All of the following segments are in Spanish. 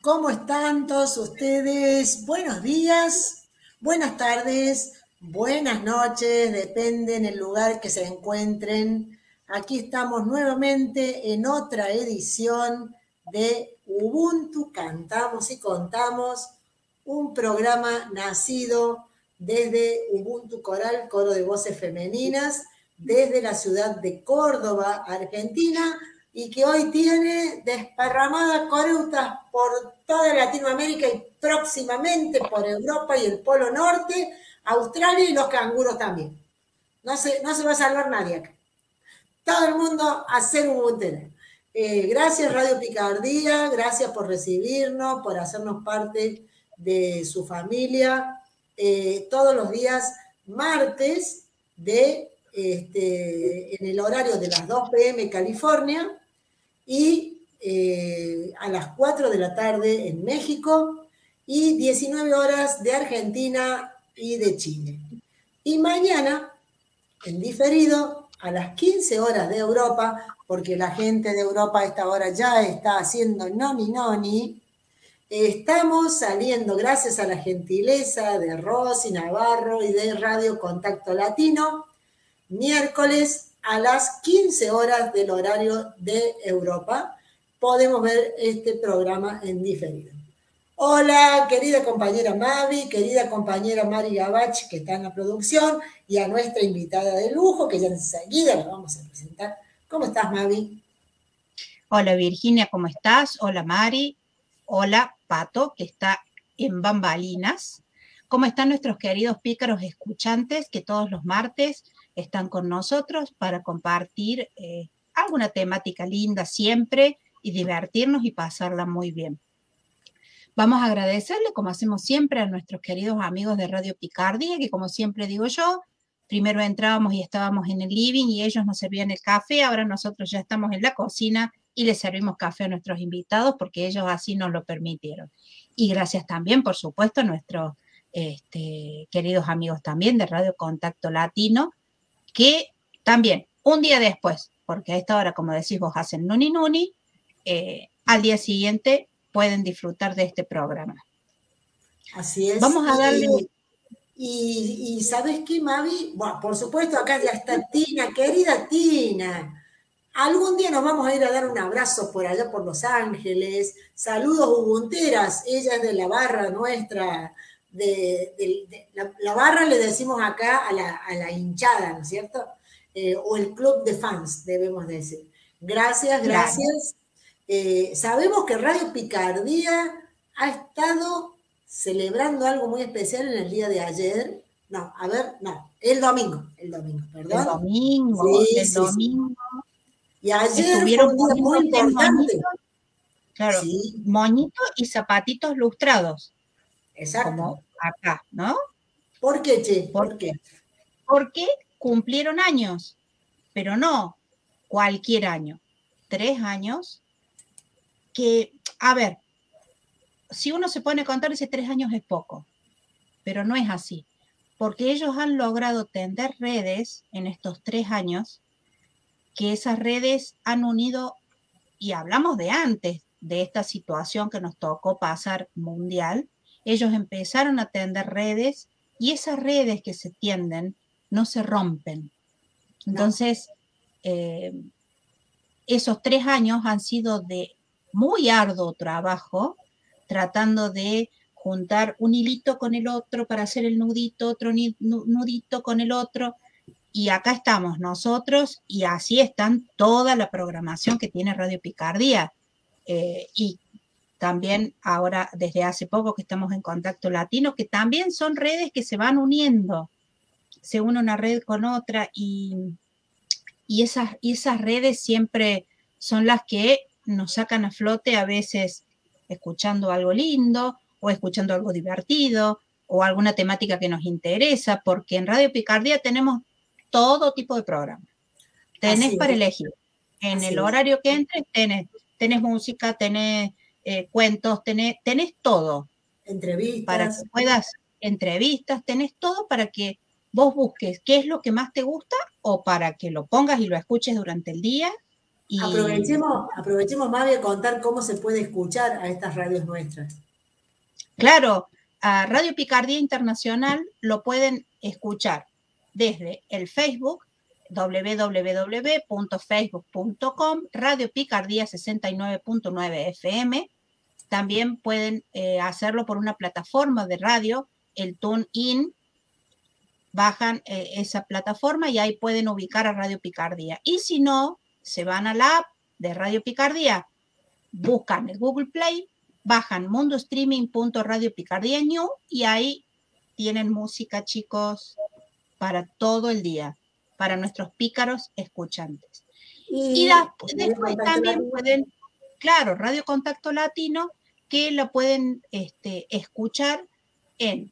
¿Cómo están todos ustedes? Buenos días, buenas tardes, buenas noches, depende en el lugar que se encuentren. Aquí estamos nuevamente en otra edición de Ubuntu Cantamos y Contamos, un programa nacido desde Ubuntu Coral, coro de voces femeninas, desde la ciudad de Córdoba, Argentina, y que hoy tiene desparramadas coreutas por toda Latinoamérica y próximamente por Europa y el Polo Norte, Australia y los canguros también. No se va a salvar nadie acá. Todo el mundo a ser ubuntera. Gracias Radio Picardía, gracias por recibirnos, por hacernos parte de su familia. Todos los días martes en el horario de las 2 p.m. California y a las 4 de la tarde en México y 19 horas de Argentina y de Chile. Y mañana, en diferido, a las 15 horas de Europa, porque la gente de Europa a esta hora ya está haciendo noni, estamos saliendo gracias a la gentileza de Rosy Navarro y de Radio Contacto Latino, miércoles a las 15 horas del horario de Europa, podemos ver este programa en diferido. Hola, querida compañera Mavi, querida compañera Mari Gabach, que está en la producción, y a nuestra invitada de lujo, que ya enseguida la vamos a presentar. ¿Cómo estás, Mavi? Hola, Virginia, ¿cómo estás? Hola, Mari. Hola, Pato, que está en bambalinas. ¿Cómo están nuestros queridos pícaros escuchantes que todos los martes están con nosotros para compartir alguna temática linda siempre y divertirnos y pasarla muy bien? Vamos a agradecerle, como hacemos siempre, a nuestros queridos amigos de Radio Picardía, que como siempre digo yo, primero entrábamos y estábamos en el living y ellos nos servían el café, ahora nosotros ya estamos en la cocina y les servimos café a nuestros invitados porque ellos así nos lo permitieron. Y gracias también, por supuesto, a nuestros queridos amigos también de Radio Contacto Latino, que también, un día después, porque a esta hora, como decís vos, hacen nuni, al día siguiente pueden disfrutar de este programa. Así es. Vamos a darle... Y ¿sabes qué, Mavi? Bueno, por supuesto, acá ya está Tina, querida Tina. Algún día nos vamos a ir a dar un abrazo por allá por Los Ángeles. Saludos ubunteras, ella es de la barra nuestra, la barra le decimos acá a la hinchada, ¿no es cierto? O el club de fans, debemos decir. Gracias. Claro. Sabemos que Radio Picardía ha estado celebrando algo muy especial en el día de ayer. El domingo, perdón. El domingo, domingo. Y ayer fue un día muy importante. Claro, sí. Moñitos y zapatitos lustrados. Exacto. Como acá, ¿no? ¿Por qué, Che? ¿Por qué? Porque cumplieron años, pero no cualquier año. 3 años que, a ver, si uno se pone a contar, ese 3 años es poco, pero no es así, porque ellos han logrado tender redes en estos 3 años, que esas redes han unido, y hablamos de antes de esta situación que nos tocó pasar mundial, ellos empezaron a tender redes y esas redes que se tienden no se rompen. Entonces, esos 3 años han sido de muy arduo trabajo, tratando de juntar un hilito con el otro para hacer el nudito, otro nudito con el otro, y acá estamos nosotros, y así están toda la programación que tiene Radio Picardía, y también ahora, desde hace poco que estamos en Contacto Latino, que también son redes que se van uniendo, se une una red con otra, y esas redes siempre son las que nos sacan a flote, a veces escuchando algo lindo o escuchando algo divertido o alguna temática que nos interesa, porque en Radio Picardía tenemos todo tipo de programas. Tenés para elegir. En el horario que entres tenés música, tenés cuentos, tenés todo. Entrevistas. Para que puedas, entrevistas, tenés todo para que vos busques qué es lo que más te gusta o para que lo pongas y lo escuches durante el día Aprovechemos, Mavi, a contar cómo se puede escuchar a estas radios nuestras. Claro, a Radio Picardía Internacional lo pueden escuchar desde el Facebook, www.facebook.com, Radio Picardía 69.9 FM. También pueden hacerlo por una plataforma de radio, el TuneIn. Bajan esa plataforma y ahí pueden ubicar a Radio Picardía. Y si no, se van a la app de Radio Picardía, buscan el Google Play, bajan mundostreaming.radio Picardía New y ahí tienen música, chicos, para todo el día, para nuestros pícaros escuchantes. Y después también pueden, claro, Radio Contacto Latino, que lo pueden escuchar en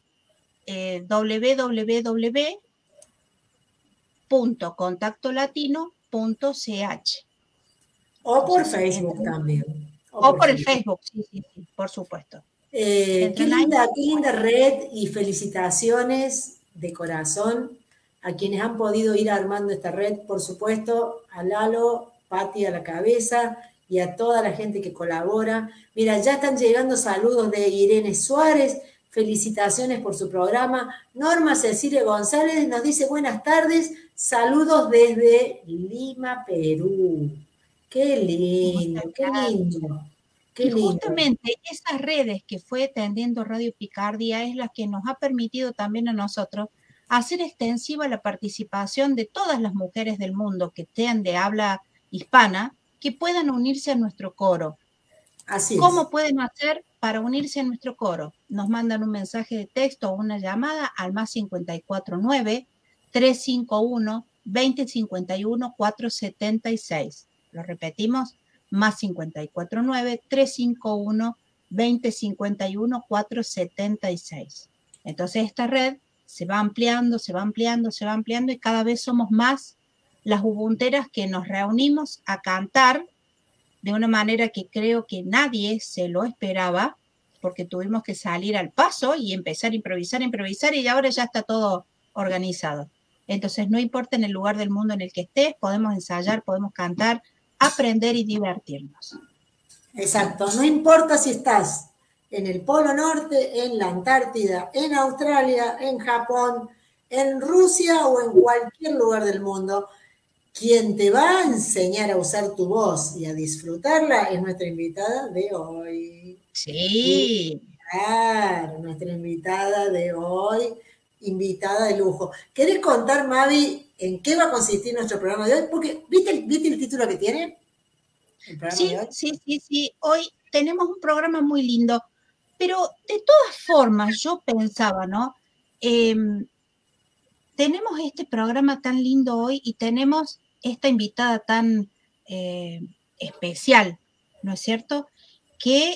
www.contactolatino.ch. O por Facebook también. O por el Facebook, sí, por supuesto. Qué linda red y felicitaciones de corazón a quienes han podido ir armando esta red, por supuesto, a Lalo, Pati a la cabeza y a toda la gente que colabora. Mira, ya están llegando saludos de Irene Suárez, felicitaciones por su programa. Norma Cecilia González nos dice buenas tardes, saludos desde Lima, Perú. Qué lindo, qué lindo. Y justamente esas redes que fue tendiendo Radio Picardía es la que nos ha permitido también a nosotros hacer extensiva la participación de todas las mujeres del mundo que sean de habla hispana, que puedan unirse a nuestro coro. Así es. ¿Cómo pueden hacer para unirse a nuestro coro? Nos mandan un mensaje de texto o una llamada al más 549-351-2051-476. Lo repetimos, más 549-351-2051-476. Entonces esta red se va ampliando y cada vez somos más las ubunteras que nos reunimos a cantar de una manera que creo que nadie se lo esperaba, porque tuvimos que salir al paso y empezar a improvisar, y ahora ya está todo organizado. Entonces no importa en el lugar del mundo en el que estés, podemos ensayar, podemos cantar, aprender y divertirnos. Exacto, no importa si estás en el Polo Norte, en la Antártida, en Australia, en Japón, en Rusia o en cualquier lugar del mundo, quien te va a enseñar a usar tu voz y a disfrutarla es nuestra invitada de hoy. Sí. Claro, nuestra invitada de hoy, invitada de lujo. ¿Querés contar, Mavi, en qué va a consistir nuestro programa de hoy? Porque, ¿viste el título que tiene? Sí. Hoy tenemos un programa muy lindo, pero de todas formas yo pensaba, ¿no? Tenemos este programa tan lindo hoy y tenemos esta invitada tan especial, ¿no es cierto? Que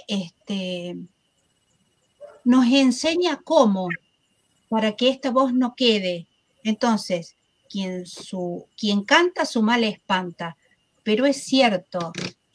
nos enseña cómo, para que esta voz no quede. Entonces, quien canta su mal espanta, pero es cierto,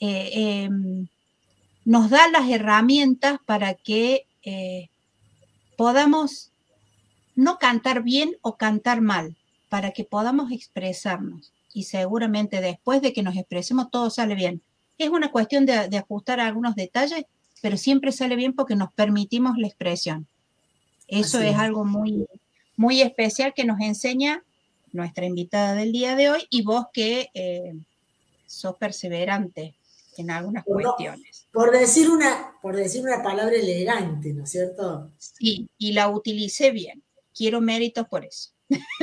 nos da las herramientas para que podamos no cantar bien o cantar mal, para que podamos expresarnos. Y seguramente después de que nos expresemos todo sale bien. Es una cuestión de ajustar algunos detalles, pero siempre sale bien porque nos permitimos la expresión. Eso es algo muy, muy especial que nos enseña nuestra invitada del día de hoy y vos que sos perseverante en algunas cuestiones. Por decir una palabra elegante, ¿no es cierto? Sí, y la utilicé bien. Quiero méritos por eso.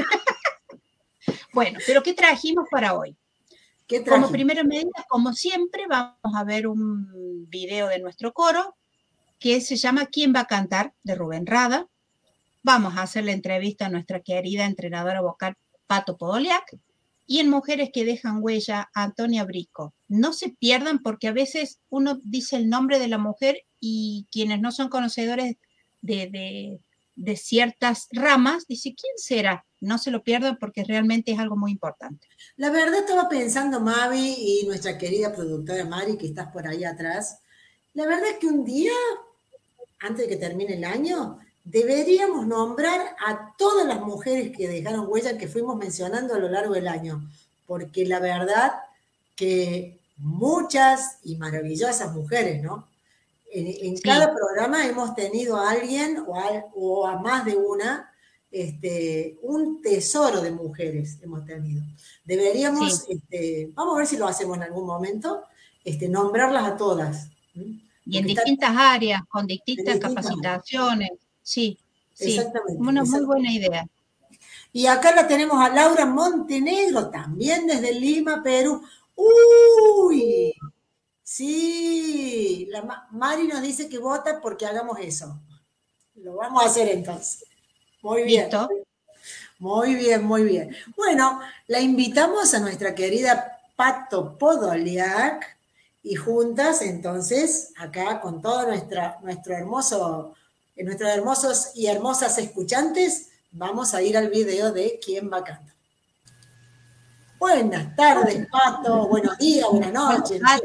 Bueno, pero ¿qué trajimos para hoy? Como primera medida, como siempre, vamos a ver un video de nuestro coro que se llama ¿Quién va a cantar? De Rubén Rada. Vamos a hacer la entrevista a nuestra querida entrenadora vocal Pato Podoliak y en Mujeres que dejan huella a Antonia Brico. No se pierdan porque a veces uno dice el nombre de la mujer y quienes no son conocedores de ciertas ramas, dice, ¿quién será? No se lo pierdan porque realmente es algo muy importante. La verdad estaba pensando, Mavi, y nuestra querida productora Mari, que estás por ahí atrás, la verdad es que un día, antes de que termine el año, deberíamos nombrar a todas las mujeres que dejaron huella que fuimos mencionando a lo largo del año, porque la verdad que muchas y maravillosas mujeres, ¿no? En Sí, cada programa hemos tenido a alguien o a más de una, un tesoro de mujeres hemos tenido. Deberíamos, sí. vamos a ver si lo hacemos en algún momento, nombrarlas a todas. Y en Porque están distintas áreas, con en distintas distintas áreas. capacitaciones. Sí, sí. Exactamente, Una muy buena exactamente. idea. Y acá la tenemos a Laura Montenegro, también desde Lima, Perú. ¡Uy! Sí, Mari nos dice que vota porque hagamos eso. Lo vamos a hacer entonces. Muy bien, ¿Listo? muy bien, muy bien. Bueno, la invitamos a nuestra querida Pato Podoliak y juntas entonces, acá con todos nuestros hermosos y hermosas escuchantes, vamos a ir al video de quién va a cantar. Buenas tardes, Pato. Buenos días, buenas noches. No sé.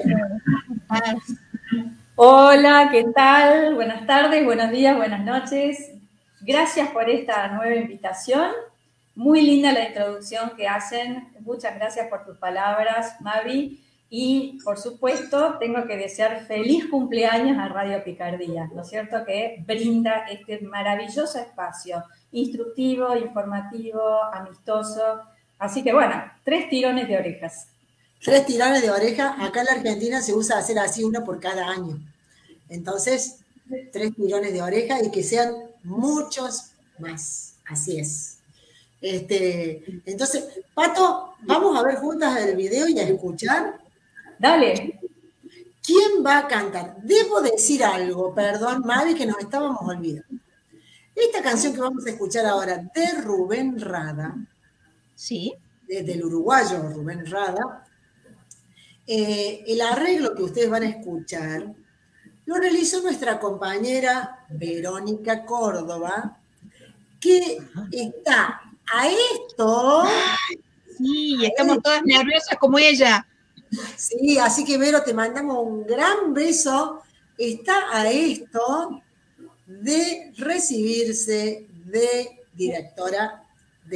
Hola, ¿qué tal? Buenas tardes, buenos días, buenas noches. Gracias por esta nueva invitación. Muy linda la introducción que hacen. Muchas gracias por tus palabras, Mavi. Y, por supuesto, tengo que desear feliz cumpleaños a Radio Picardía, ¿no es cierto? Que brinda este maravilloso espacio, instructivo, informativo, amistoso. Así que, bueno, 3 tirones de orejas. 3 tirones de oreja. Acá en la Argentina se usa hacer así uno por cada año. Entonces, 3 tirones de oreja y que sean muchos más. Así es. Entonces, Pato, vamos a ver juntas el video y a escuchar. Dale. ¿Quién va a cantar? Debo decir algo, perdón, Mavi, que nos estábamos olvidando. Esta canción que vamos a escuchar ahora de Rubén Rada, Sí. del uruguayo Rubén Rada, el arreglo que ustedes van a escuchar lo realizó nuestra compañera Verónica Córdoba, que está a esto. Sí, estamos todas nerviosas como ella. Sí, así que Vero, te mandamos un gran beso. Está a esto de recibirse de directora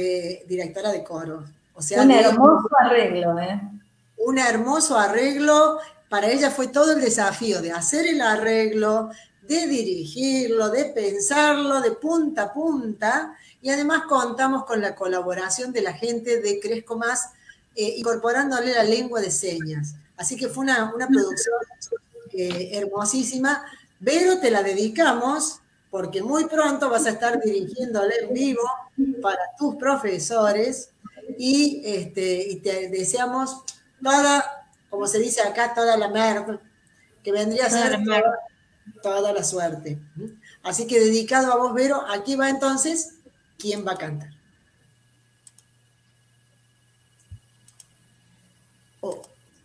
de coros. O sea, un hermoso arreglo, ¿eh? Un hermoso arreglo. Para ella fue todo el desafío de hacer el arreglo, de dirigirlo, de pensarlo de punta a punta. Y además contamos con la colaboración de la gente de Crezco Más, incorporándole la lengua de señas. Así que fue una producción hermosísima. Vero, te la dedicamos porque muy pronto vas a estar dirigiéndole en vivo para tus profesores y te deseamos toda, como se dice acá, toda la merda, que vendría a ser toda la suerte. Así que dedicado a vos, Vero, aquí va entonces, ¿quién va a cantar? Oh.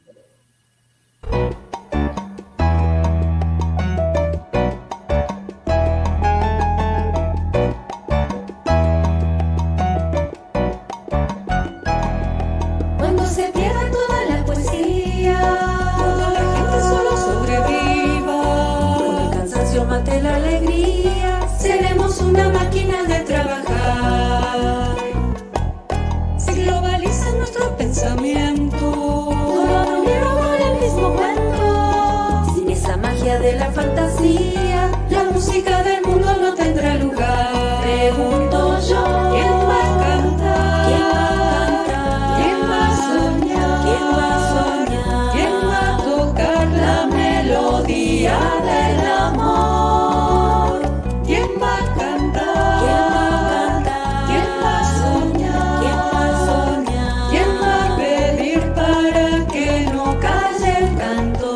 Cuando se pierda toda la poesía, cuando la gente solo sobreviva, cuando el cansancio mate la alegría, seremos una máquina de trabajar. Se globalizan nuestros pensamientos, todo unido con el mismo cuento. Sin esa magia de la fantasía, la música del mundo no tendrá lugar. Pregunto yo, ¿quién va a cantar? ¿Quién va a cantar? ¿Quién va a soñar? ¿Quién va a soñar? ¿Quién va a tocar la melodía del amor? ¿Quién va a cantar? ¿Quién va a cantar? ¿Quién va a soñar? ¿Quién va a soñar? ¿Quién va a pedir para que no calle el canto?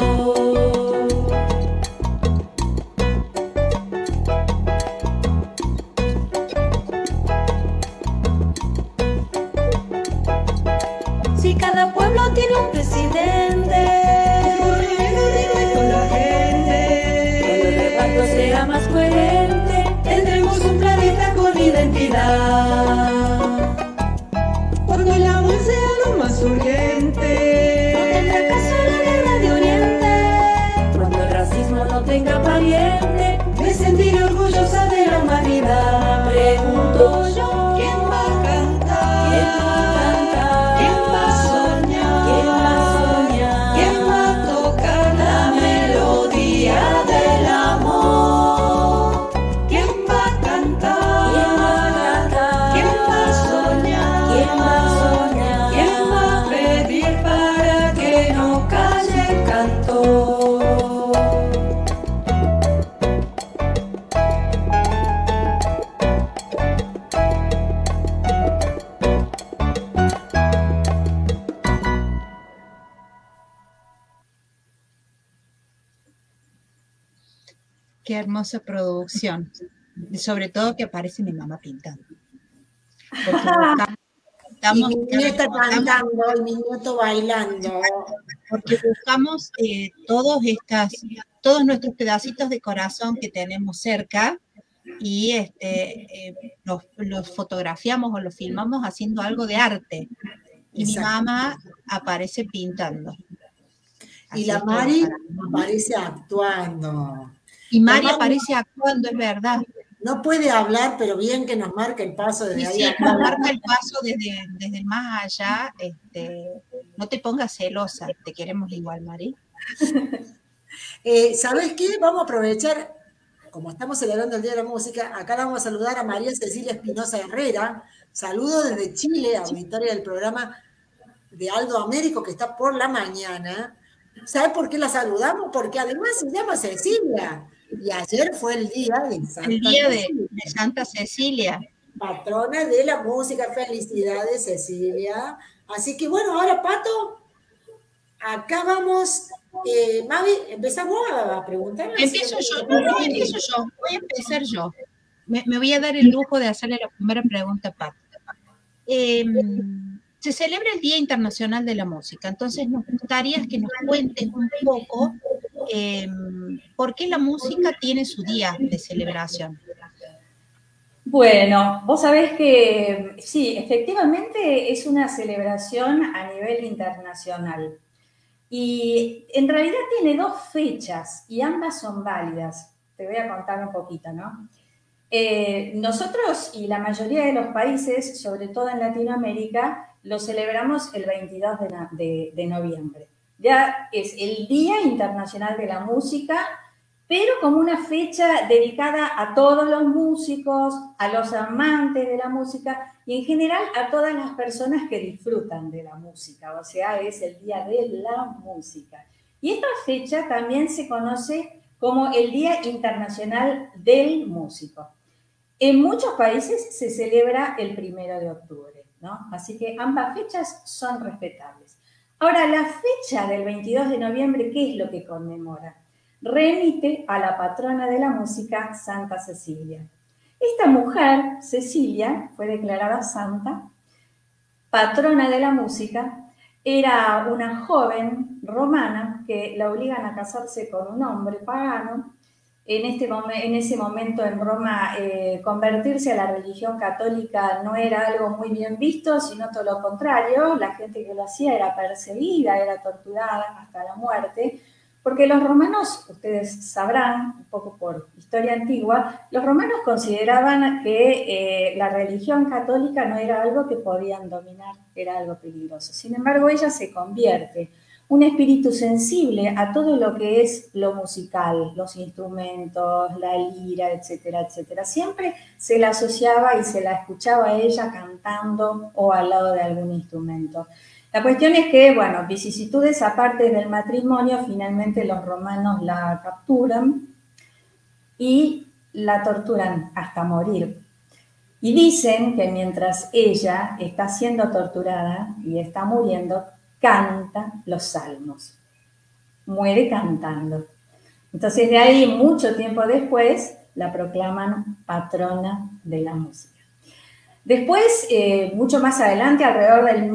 Si cada pueblo tiene un presidente, con la gente, cuando el reparto sea más coherente, tendremos un planeta con identidad. Cuando el amor sea lo más urgente, no tendrá caso la guerra de Oriente. Cuando el racismo no tenga pariente, me sentiré orgullosa de la humanidad. Pregunto yo, ¿quién va a cantar? ¿Quién va a cantar? ¿Quién va a soñar? ¿Quién va a soñar? ¿Quién va a Qué hermosa producción. Y sobre todo que aparece mi mamá pintando. Porque y mi nieta cantando y mi nieto bailando. Porque buscamos todos nuestros pedacitos de corazón que tenemos cerca y los fotografiamos o los filmamos haciendo algo de arte. Y mi mamá aparece pintando. Y la Mari aparece actuando. Y Mari aparece actuando, es verdad. No puede hablar, pero bien que nos marca el paso desde ahí. Sí, nos marca el paso desde más allá. No te pongas celosa, te queremos igual, Mari. ¿Sabes qué? Vamos a aprovechar, como estamos celebrando el Día de la Música, acá la vamos a saludar a María Cecilia Espinosa Herrera. Saludo desde Chile, auditoria del programa de Aldo Américo, que está por la mañana. ¿Sabe por qué la saludamos? Porque además se llama Cecilia. Y ayer fue el día de Santa Cecilia. Patrona de la música. Felicidades, Cecilia. Así que bueno, ahora, Pato, acá vamos. Mavi, ¿empezamos a preguntar? Empiezo yo. Voy a empezar yo. Me voy a dar el lujo de hacerle la primera pregunta a Pato. Se celebra el Día Internacional de la Música, entonces nos gustaría que nos cuentes un poco por qué la música tiene su día de celebración. Bueno, vos sabés que sí, efectivamente es una celebración a nivel internacional y en realidad tiene dos fechas y ambas son válidas. Te voy a contar un poquito, ¿no? Nosotros y la mayoría de los países, sobre todo en Latinoamérica, lo celebramos el 22 de noviembre. Ya es el Día Internacional de la Música, pero como una fecha dedicada a todos los músicos, a los amantes de la música y en general a todas las personas que disfrutan de la música. O sea, es el Día de la Música. Y esta fecha también se conoce como el Día Internacional del Músico. En muchos países se celebra el 1 de octubre, ¿no? Así que ambas fechas son respetables. Ahora, la fecha del 22 de noviembre, ¿qué es lo que conmemora? Remite a la patrona de la música, Santa Cecilia. Esta mujer, Cecilia, fue declarada santa, patrona de la música. Era una joven romana que la obligan a casarse con un hombre pagano. En ese momento en Roma, convertirse a la religión católica no era algo muy bien visto, sino todo lo contrario. La gente que lo hacía era perseguida, era torturada hasta la muerte, porque los romanos, ustedes sabrán, un poco por historia antigua, los romanos consideraban que la religión católica no era algo que podían dominar, era algo peligroso. Sin embargo, ella se convierte un espíritu sensible a todo lo que es lo musical, los instrumentos, la lira, etcétera, etcétera. Siempre se la asociaba y se la escuchaba a ella cantando o al lado de algún instrumento. La cuestión es que, bueno, vicisitudes aparte del matrimonio, finalmente los romanos la capturan y la torturan hasta morir. Y dicen que mientras ella está siendo torturada y está muriendo, canta los salmos. Muere cantando. Entonces, de ahí, mucho tiempo después, la proclaman patrona de la música. Después, mucho más adelante, alrededor del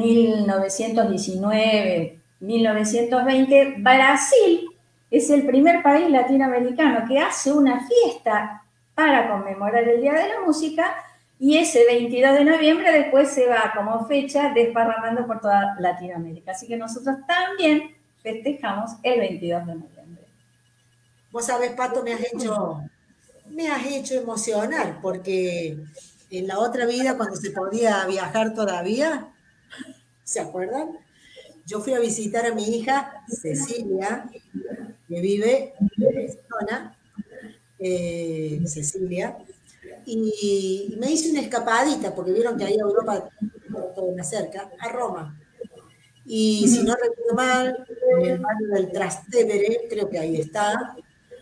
1919, 1920, Brasil es el primer país latinoamericano que hace una fiesta para conmemorar el Día de la Música y ese 22 de noviembre después se va como fecha desparramando por toda Latinoamérica. Así que nosotros también festejamos el 22 de noviembre. Vos sabés, Pato, me has hecho emocionar porque en la otra vida, cuando se podía viajar todavía, ¿se acuerdan? Yo fui a visitar a mi hija Cecilia, que vive en Barcelona, Cecilia, y me hice una escapadita, porque vieron que ahí Europa todo más cerca, a Roma. Y si no recuerdo mal, en el barrio del Trastevere, creo que ahí está,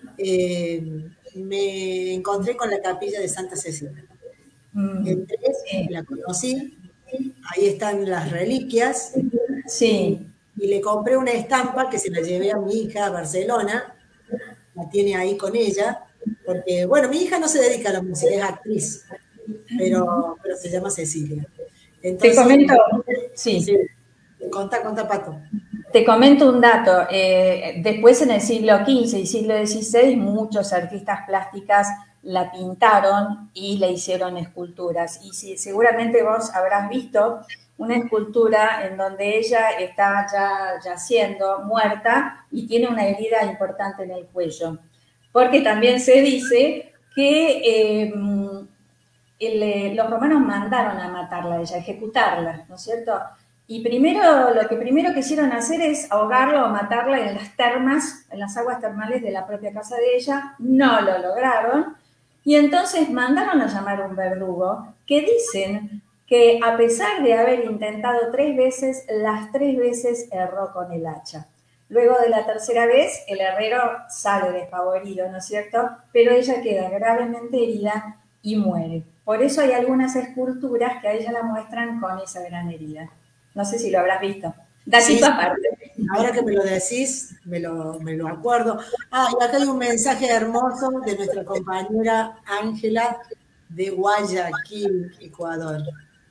me encontré con la capilla de Santa Cecilia. Entré, la conocí, ahí están las reliquias. Sí. Y le compré una estampa que se la llevé a mi hija a Barcelona, la tiene ahí con ella, Porque, bueno, mi hija no se dedica a la música, es actriz, pero se llama Cecilia. Entonces, Te comento, sí. Sí, contá, Pato. Te comento un dato. Después, en el siglo XV y siglo XVI, muchos artistas plásticas la pintaron y le hicieron esculturas. Y seguramente vos habrás visto una escultura en donde ella está ya yaciendo, muerta, y tiene una herida importante en el cuello. Porque también se dice que los romanos mandaron a matarla a ella, a ejecutarla, ¿no es cierto? Y lo que primero quisieron hacer es ahogarla o matarla en las termas, en las aguas termales de la propia casa de ella. No lo lograron. Y entonces mandaron a llamar a un verdugo que dicen que a pesar de haber intentado 3 veces, las 3 veces erró con el hacha. Luego de la tercera vez, el herrero sale despavorido, ¿no es cierto? Pero ella queda gravemente herida y muere. Por eso hay algunas esculturas que a ella la muestran con esa gran herida. No sé si lo habrás visto. Datito aparte. Ahora que me lo decís, me lo acuerdo. Y acá hay un mensaje hermoso de nuestra compañera Ángela de Guayaquil, Ecuador.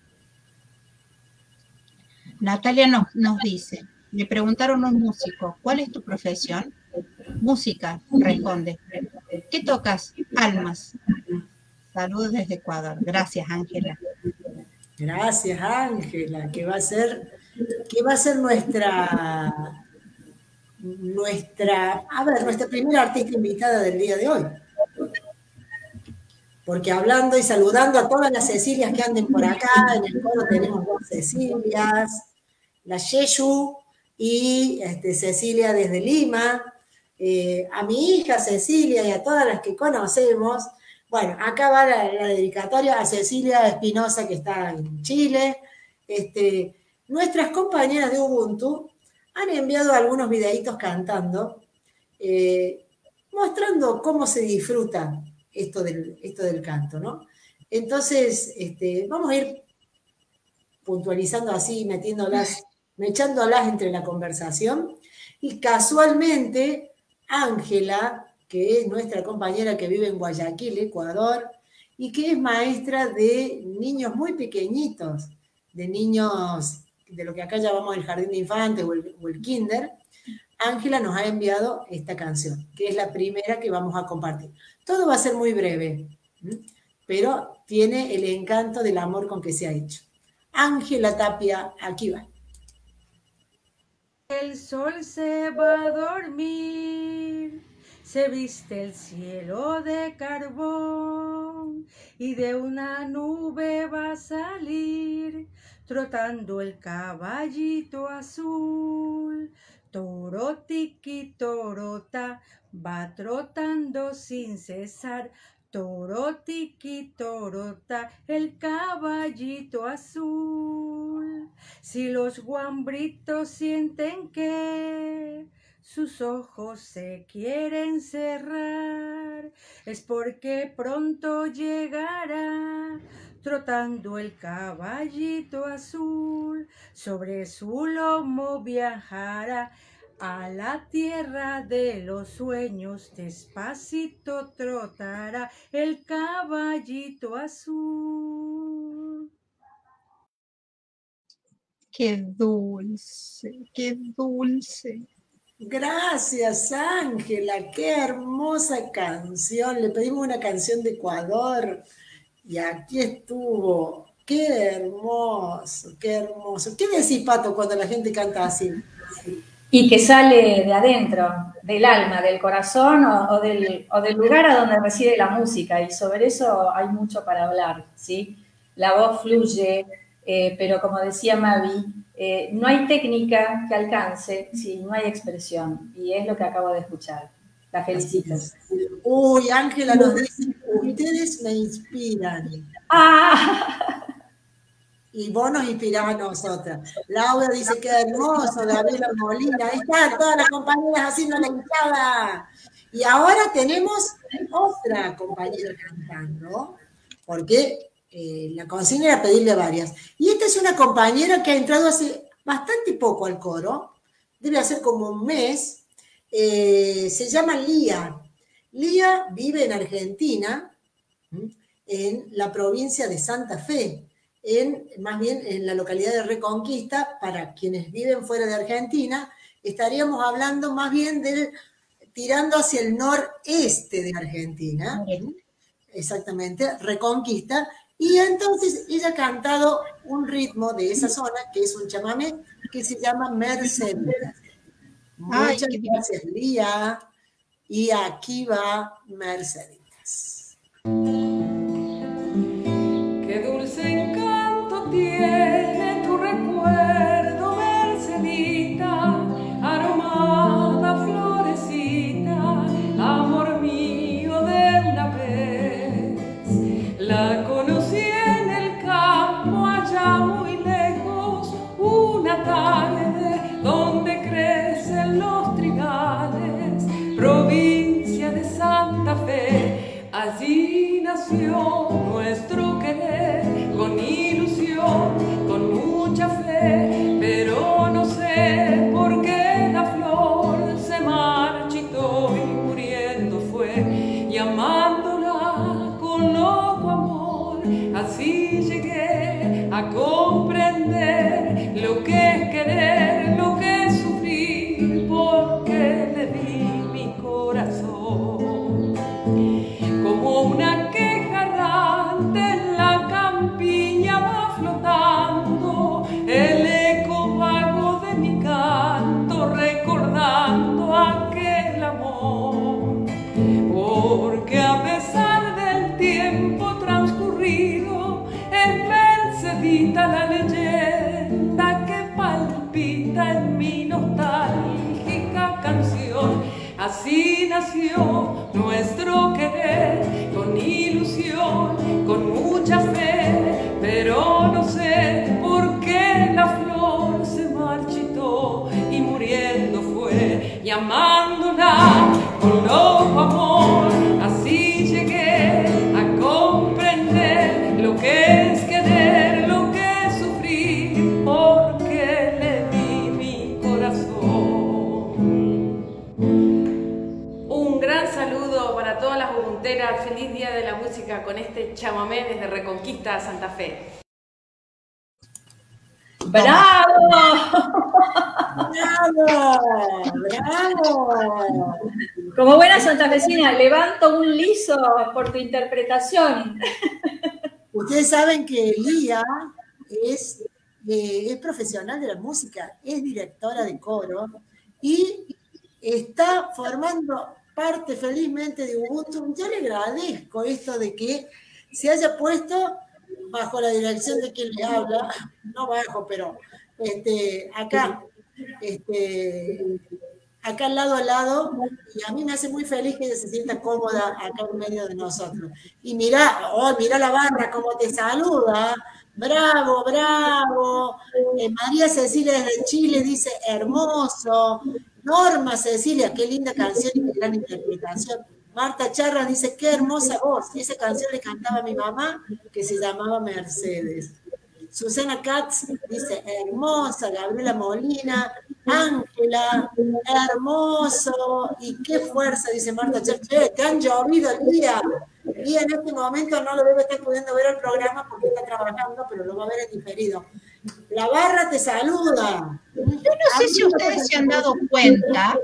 Natalia nos dice, le preguntaron a un músico, ¿cuál es tu profesión? Música, responde. ¿Qué tocas? Almas. Saludos desde Ecuador. Gracias, Ángela. Gracias, Ángela, que va a ser nuestra primera artista invitada del día de hoy. Porque hablando y saludando a todas las Cecilias que anden por acá, en el coro tenemos 2 Cecilias, la Yeyu y Cecilia desde Lima, a mi hija Cecilia y a todas las que conocemos. Bueno, acá va la dedicatoria a Cecilia Espinosa, que está en Chile. Nuestras compañeras de Ubuntu han enviado algunos videitos cantando, mostrando cómo se disfruta esto del canto, ¿no? Entonces, vamos a ir puntualizando así, echándolas entre la conversación. Y casualmente, Ángela, que es nuestra compañera que vive en Guayaquil, Ecuador, y que es maestra de niños muy pequeñitos, de niños de lo que acá llamamos el jardín de infantes o el kinder. Ángela nos ha enviado esta canción, que es la primera que vamos a compartir. Todo va a ser muy breve, pero tiene el encanto del amor con que se ha hecho. Ángela Tapia, aquí va. El sol se va a dormir, se viste el cielo de carbón y de una nube va a salir trotando el caballito azul. Toro tiqui torota va trotando sin cesar. Toro tiqui torota, el caballito azul. Si los guambritos sienten que sus ojos se quieren cerrar, es porque pronto llegará trotando el caballito azul. Sobre su lomo viajará a la tierra de los sueños, despacito trotará el caballito azul. Qué dulce, qué dulce. Gracias, Ángela, qué hermosa canción. Le pedimos una canción de Ecuador y aquí estuvo. Qué hermoso, qué hermoso. ¿Qué decís, Pato, cuando la gente canta así? Y que sale de adentro, del alma, del corazón o del lugar a donde reside la música, y sobre eso hay mucho para hablar, ¿sí? La voz fluye, pero como decía Mavi, no hay técnica que alcance si no hay expresión, y es lo que acabo de escuchar. La felicito. Uy, Ángela nos dice, ustedes me inspiran. ¡Ah! Y vos nos inspirás a nosotras. Laura dice, qué hermoso, Gabriela Molina. Ahí están todas las compañeras haciendo la hinchada. Y ahora tenemos otra compañera cantando, porque la consigna era pedirle varias. Y esta es una compañera que ha entrado hace bastante poco al coro, debe hacer como un mes. Se llama Lía. Lía vive en Argentina, en la provincia de Santa Fe, más bien en la localidad de Reconquista. Para quienes viven fuera de Argentina, estaríamos hablando más bien tirando hacia el noreste de Argentina, exactamente, Reconquista, y entonces ella ha cantado un ritmo de esa zona, que es un chamamé, que se llama Merceditas. Muchas gracias, Lía, y aquí va Merceditas. Qué dulce encanto tiene tu recuerdo, Mercedita, aromada florecita, amor mío de una vez. La conocí en el campo allá muy lejos, una tarde donde crecen los trigales, provincia de Santa Fe. Allí nació nuestro querer, con ilusión, con mucha fe, pero no sé por qué la flor se marchitó y muriendo fue, y amándola con loco amor, así llegué a comprender lo que es querer, lo que es sufrir, porque le di mi corazón. Como una queja errante en la campiña va flotando el eco vago de mi canto, recordando aquel amor. Porque a pesar del tiempo transcurrido, es Mercedita la leyenda que palpita en mi nostálgica canción. Así nació nuestro querer, con ilusión, con mucha fe, pero no sé por qué la flor se marchitó y muriendo fue, y amándola con loco amor, así llegué a comprender lo que es querer, lo que es sufrir, porque le di mi corazón. Un gran saludo para todas las volunteras. Feliz Día de la Música con este chamamé desde Reconquista, Santa Fe. ¡Bravo! ¡Bravo! ¡Bravo! Como buena santafesina, levanto un liso por tu interpretación. Ustedes saben que Lía es profesional de la música, es directora de coro y está formando parte felizmente de Ubuntu. Yo le agradezco esto de que se haya puesto bajo la dirección de quien le habla, no bajo, pero acá lado a lado, y a mí me hace muy feliz que ella se sienta cómoda acá en medio de nosotros. Y mira la barra cómo te saluda. Bravo, bravo. María Cecilia desde Chile dice hermoso. Norma Cecilia, qué linda canción y qué gran interpretación. Marta Charra dice, qué hermosa voz. Esa canción le cantaba a mi mamá, que se llamaba Mercedes. Susana Katz dice, hermosa. Gabriela Molina, Ángela, hermoso. Y qué fuerza, dice Marta Charra. Te han llovido el día. Y en este momento no lo debe estar pudiendo ver el programa porque está trabajando, pero lo va a ver en diferido. La barra te saluda. Yo no sé si ustedes se han dado cuenta,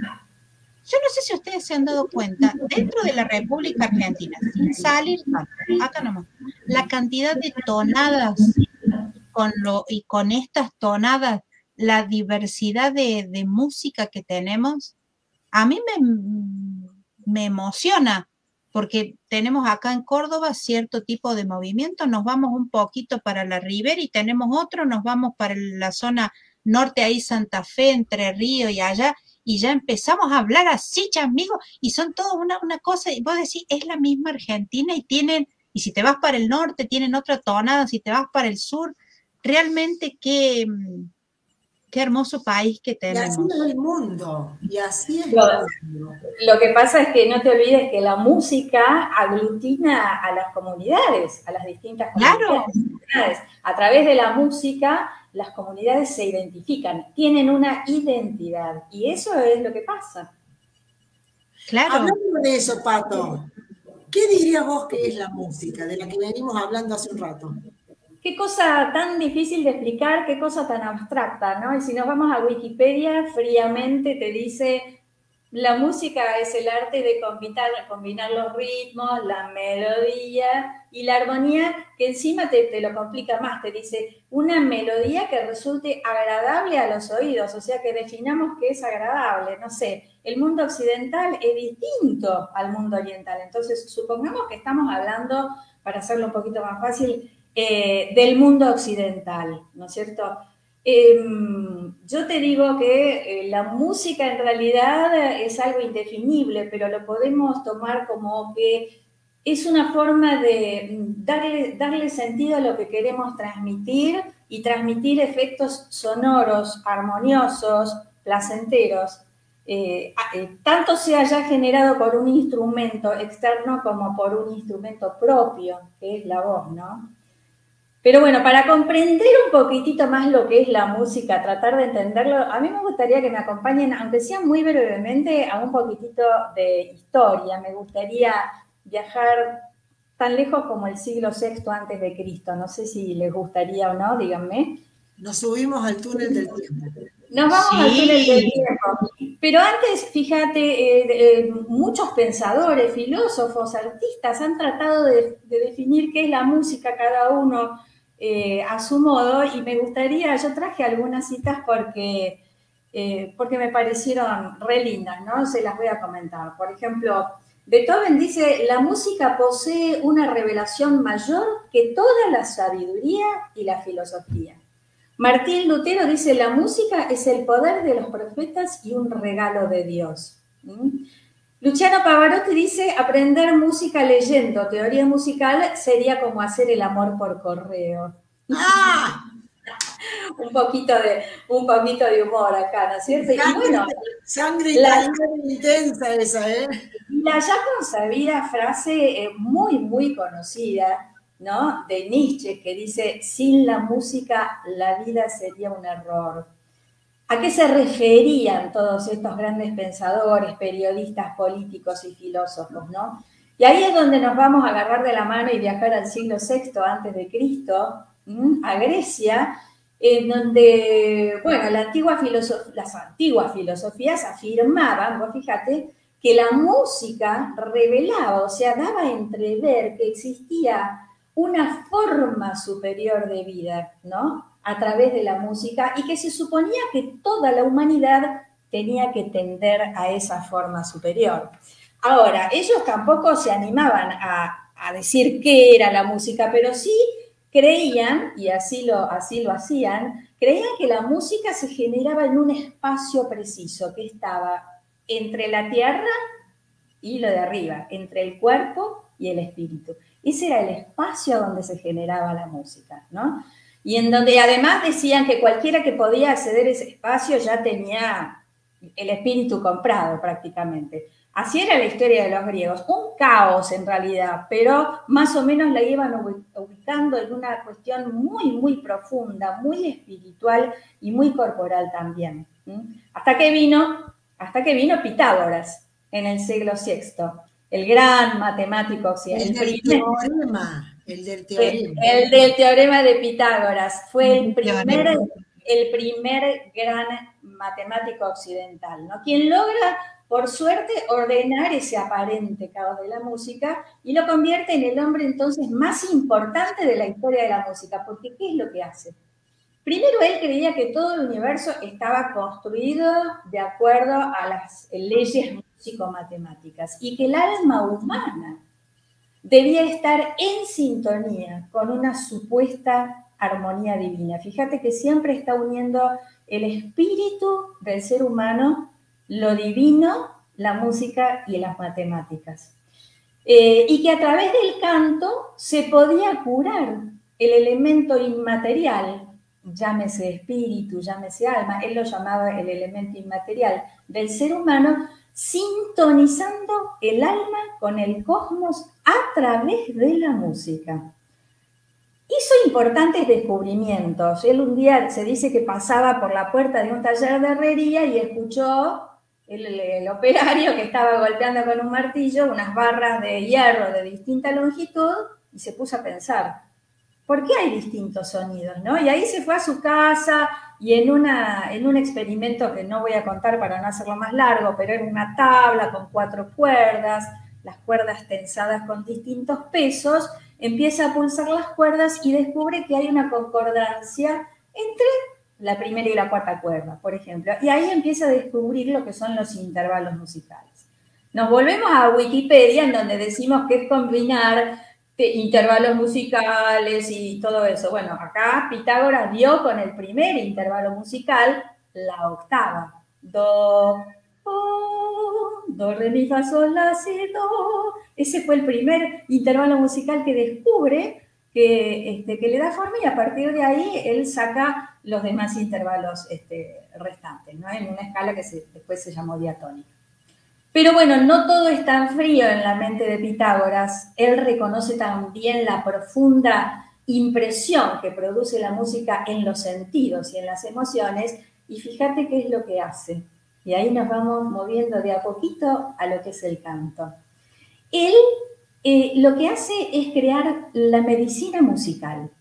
dentro de la República Argentina, sin salir acá nomás, la cantidad de tonadas y con estas tonadas, la diversidad de música que tenemos, a mí me emociona. Porque tenemos acá en Córdoba cierto tipo de movimiento, nos vamos un poquito para la ribera y tenemos otro, nos vamos para la zona norte, ahí Santa Fe, Entre Ríos y allá, y ya empezamos a hablar así, amigos, y son todos una cosa, y vos decís, es la misma Argentina y si te vas para el norte tienen otra tonada, si te vas para el sur, realmente qué hermoso país que tenemos. Y así es el mundo, Lo que pasa es que no te olvides que la música aglutina a las comunidades, a las distintas comunidades. Claro. A través de la música, las comunidades se identifican, tienen una identidad, y eso es lo que pasa. Claro. Hablando de eso, Pato, ¿qué dirías vos que es la música de la que venimos hablando hace un rato? Qué cosa tan difícil de explicar, qué cosa tan abstracta, ¿no? Y si nos vamos a Wikipedia, fríamente te dice, la música es el arte de combinar los ritmos, la melodía y la armonía, que encima te lo complica más, te dice, una melodía que resulte agradable a los oídos, o sea, que definamos qué es agradable, no sé, el mundo occidental es distinto al mundo oriental, entonces supongamos que estamos hablando, para hacerlo un poquito más fácil, del mundo occidental, ¿no es cierto? Yo te digo que la música en realidad es algo indefinible, pero lo podemos tomar como que es una forma de darle sentido a lo que queremos transmitir y transmitir efectos sonoros, armoniosos, placenteros, tanto sea ya generado por un instrumento externo como por un instrumento propio, que es la voz, ¿no? Pero bueno, para comprender un poquitito más lo que es la música, tratar de entenderlo, a mí me gustaría que me acompañen, aunque sea muy brevemente, a un poquitito de historia. Me gustaría viajar tan lejos como el siglo VI antes de Cristo. No sé si les gustaría o no, díganme. Nos subimos al túnel del tiempo. Nos vamos al túnel del tiempo. Pero antes, fíjate, muchos pensadores, filósofos, artistas han tratado de definir qué es la música cada uno a su modo, y me gustaría, yo traje algunas citas porque me parecieron re lindas, ¿no? Se las voy a comentar. Por ejemplo, Beethoven dice, la música posee una revelación mayor que toda la sabiduría y la filosofía. Martín Lutero dice, la música es el poder de los profetas y un regalo de Dios. Luciano Pavarotti dice, aprender música leyendo teoría musical sería como hacer el amor por correo. ¡Ah! un poquito de humor acá, ¿no es cierto? Sangre, y bueno, sangre italiana intensa esa, ¿eh? La ya consabida frase muy, muy conocida, ¿no? De Nietzsche, que dice, sin la música la vida sería un error. ¿A qué se referían todos estos grandes pensadores, periodistas, políticos y filósofos, no? Y ahí es donde nos vamos a agarrar de la mano y viajar al siglo VI antes de Cristo, a Grecia, en donde, bueno, las antiguas filosofías afirmaban, vos fíjate, que la música revelaba, o sea, daba a entrever que existía una forma superior de vida, ¿no? A través de la música, y que se suponía que toda la humanidad tenía que tender a esa forma superior. Ahora, ellos tampoco se animaban a decir qué era la música, pero sí creían, y así lo hacían, creían que la música se generaba en un espacio preciso, que estaba entre la tierra y lo de arriba, entre el cuerpo y el espíritu. Ese era el espacio donde se generaba la música, ¿no? Y en donde además decían que cualquiera que podía acceder a ese espacio ya tenía el espíritu comprado prácticamente. Así era la historia de los griegos, un caos en realidad, pero más o menos la iban ubicando en una cuestión muy, muy profunda, muy espiritual y muy corporal también. Hasta que vino Pitágoras en el siglo VI, el gran matemático occidental. El del teorema. El del teorema de Pitágoras. Fue el primer gran matemático occidental, ¿no? Quien logra, por suerte, ordenar ese aparente caos de la música y lo convierte en el hombre entonces más importante de la historia de la música, porque ¿qué es lo que hace? Primero, él creía que todo el universo estaba construido de acuerdo a las leyes músico-matemáticas y que el alma humana debía estar en sintonía con una supuesta armonía divina. Fíjate que siempre está uniendo el espíritu del ser humano, lo divino, la música y las matemáticas. Y que a través del canto se podía curar el elemento inmaterial, llámese espíritu, llámese alma, él lo llamaba el elemento inmaterial del ser humano, sintonizando el alma con el cosmos a través de la música. Hizo importantes descubrimientos. Él un día se dice que pasaba por la puerta de un taller de herrería y escuchó el operario que estaba golpeando con un martillo unas barras de hierro de distinta longitud y se puso a pensar, ¿por qué hay distintos sonidos, no? Y ahí se fue a su casa y en un experimento que no voy a contar para no hacerlo más largo, pero en una tabla con 4 cuerdas, las cuerdas tensadas con distintos pesos, empieza a pulsar las cuerdas y descubre que hay una concordancia entre la primera y la cuarta cuerda, por ejemplo. Y ahí empieza a descubrir lo que son los intervalos musicales. Nos volvemos a Wikipedia, en donde decimos que es combinar intervalos musicales y todo eso. Bueno, acá Pitágoras dio con el primer intervalo musical la octava. Do, re, mi, fa, sol, la, si, do. Ese fue el primer intervalo musical que descubre, que le da forma, y a partir de ahí él saca los demás intervalos restantes, ¿no? En una escala que después se llamó diatónica. Pero bueno, no todo es tan frío en la mente de Pitágoras. Él reconoce también la profunda impresión que produce la música en los sentidos y en las emociones, y fíjate qué es lo que hace. Y ahí nos vamos moviendo de a poquito a lo que es el canto. Él lo que hace es crear la medicina musical.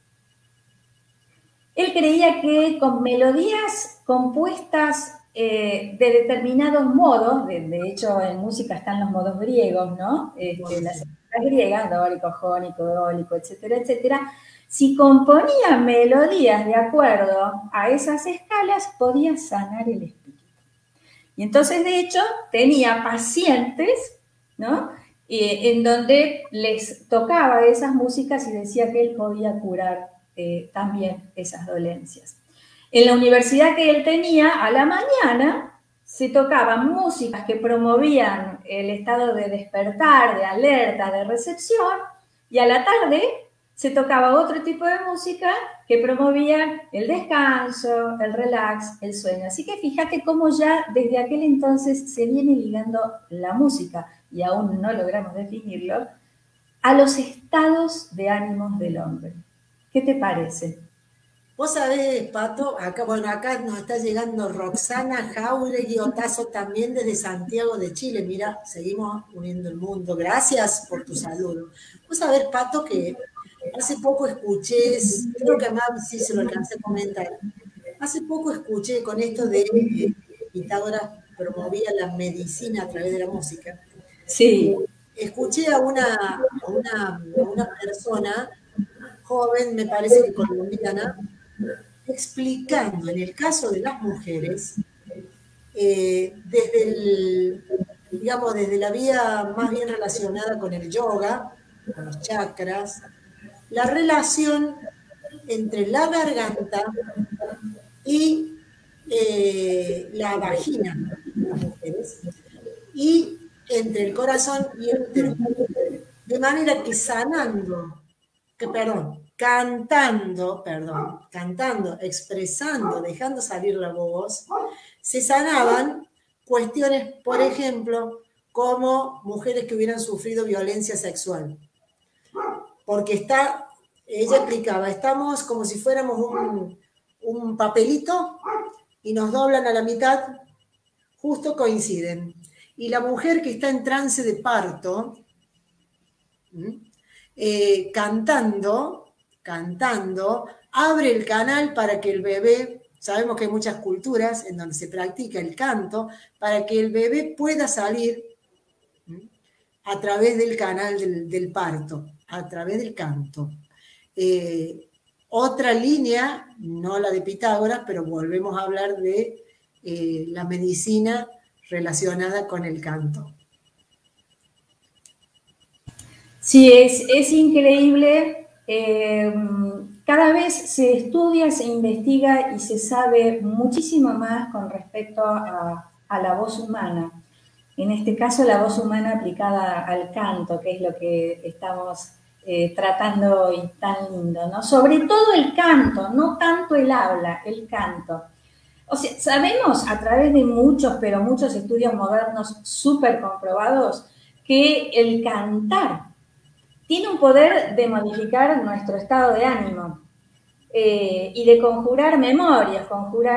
Él creía que con melodías compuestas de determinados modos, de hecho en música están los modos griegos, ¿no? Las escalas griegas, dórico, jónico, eólico, etcétera, etcétera. Si componía melodías de acuerdo a esas escalas, podía sanar el espíritu. Y entonces, de hecho, tenía pacientes, ¿no? En donde les tocaba esas músicas y decía que él podía curar también esas dolencias. En la universidad que él tenía, a la mañana se tocaban músicas que promovían el estado de despertar, de alerta, de recepción, y a la tarde se tocaba otro tipo de música que promovía el descanso, el relax, el sueño. Así que fíjate cómo ya desde aquel entonces se viene ligando la música, y aún no logramos definirlo, a los estados de ánimos del hombre. ¿Qué te parece? Vos sabés, Pato, acá nos está llegando Roxana Jauregui Otazo también desde Santiago de Chile. Mira, seguimos uniendo el mundo. Gracias por tu saludo. Vos sabés, Pato, que hace poco escuché, creo que a Mavi sí se lo alcancé a comentar, hace poco escuché con esto de Pitágoras promovía la medicina a través de la música. Sí. Escuché a una persona joven, me parece que colombiana, explicando en el caso de las mujeres, desde la vía más bien relacionada con el yoga, con los chakras, la relación entre la garganta y la vagina de las mujeres, y entre el corazón y el útero. De manera que cantando, expresando, dejando salir la voz, se sanaban cuestiones, por ejemplo, como mujeres que hubieran sufrido violencia sexual. Porque ella explicaba, estamos como si fuéramos un papelito y nos doblan a la mitad, justo coinciden. Y la mujer que está en trance de parto, cantando, abre el canal para que el bebé, sabemos que hay muchas culturas en donde se practica el canto, para que el bebé pueda salir a través del canal del parto, a través del canto. Otra línea, no la de Pitágoras, pero volvemos a hablar de la medicina relacionada con el canto. Sí, es increíble. Cada vez se estudia, se investiga y se sabe muchísimo más con respecto a la voz humana. En este caso, la voz humana aplicada al canto, que es lo que estamos tratando hoy, tan lindo, ¿no? Sobre todo el canto, no tanto el habla, el canto. O sea, sabemos a través de muchos estudios modernos súper comprobados que el cantar tiene un poder de modificar nuestro estado de ánimo. y de conjurar memorias,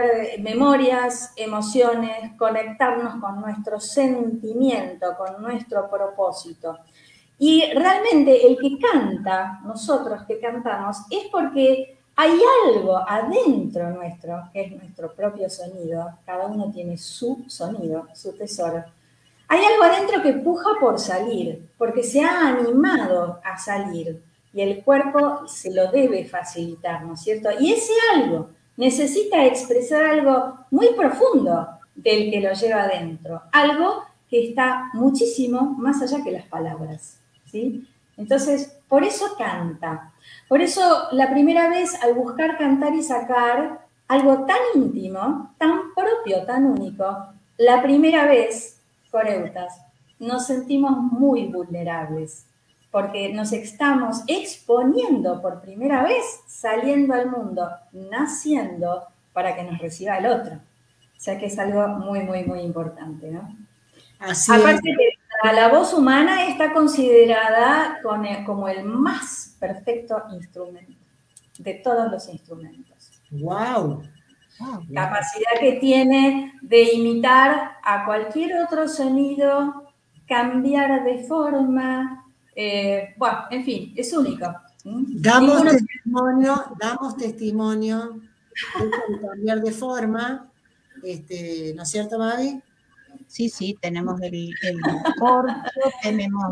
emociones, conectarnos con nuestro sentimiento, con nuestro propósito. Y realmente el que canta, nosotros que cantamos, es porque hay algo adentro nuestro, que es nuestro propio sonido. Cada uno tiene su sonido, su tesoro. Hay algo adentro que puja por salir, porque se ha animado a salir. Y el cuerpo se lo debe facilitar, ¿no es cierto? Y ese algo necesita expresar algo muy profundo del que lo lleva adentro. Algo que está muchísimo más allá que las palabras, ¿sí? Entonces, por eso canta. Por eso, la primera vez, al buscar cantar y sacar algo tan íntimo, tan propio, tan único, la primera vez, coreutas, nos sentimos muy vulnerables, porque nos estamos exponiendo por primera vez, saliendo al mundo, naciendo para que nos reciba el otro. O sea que es algo muy, muy, muy importante, ¿no? Así Aparte es. que la voz humana está considerada como el más perfecto instrumento de todos los instrumentos. ¡Wow! Capacidad que tiene de imitar a cualquier otro sonido, cambiar de forma, bueno, en fin, es único. Damos testimonio de cambiar de forma, ¿no es cierto, Mavi? Sí, sí, tenemos el corcho, tenemos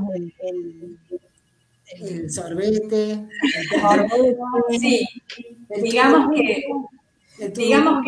El sorbete. Sí, El digamos tubo.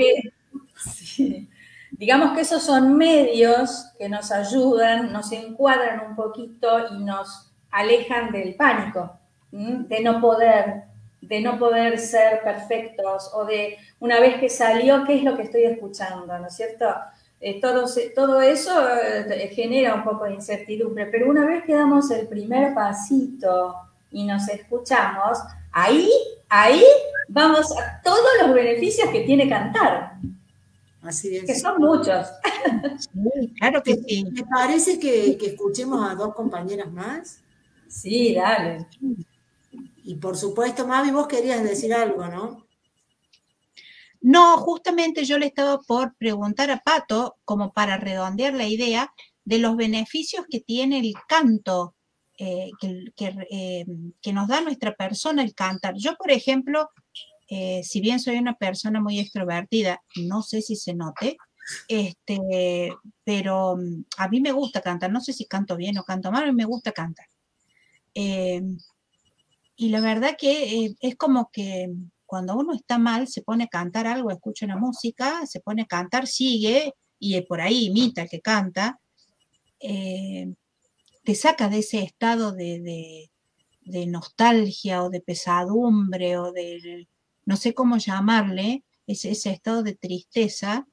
que esos son medios que nos ayudan, nos encuadran un poquito y nos alejan del pánico, de no poder ser perfectos, o de una vez que salió, ¿qué es lo que estoy escuchando? ¿No es cierto? Todo eso genera un poco de incertidumbre, pero una vez que damos el primer pasito y nos escuchamos, ahí vamos a todos los beneficios que tiene cantar. Así es. Que son muchos. Sí, claro que sí. ¿Me parece que escuchemos a dos compañeras más? Sí, dale. Y por supuesto, Mavi, vos querías decir algo, ¿no? No, justamente yo le estaba por preguntar a Pato, como para redondear la idea, de los beneficios que tiene el canto, que nos da nuestra persona el cantar. Yo, por ejemplo, si bien soy una persona muy extrovertida, no sé si se note, pero a mí me gusta cantar, no sé si canto bien o canto mal, a mí me gusta cantar. Y la verdad que es como que cuando uno está mal, se pone a cantar algo, escucha una música, se pone a cantar, sigue, y por ahí imita al que canta, te saca de ese estado de nostalgia o de pesadumbre o de, no sé cómo llamarle, ese estado de tristeza.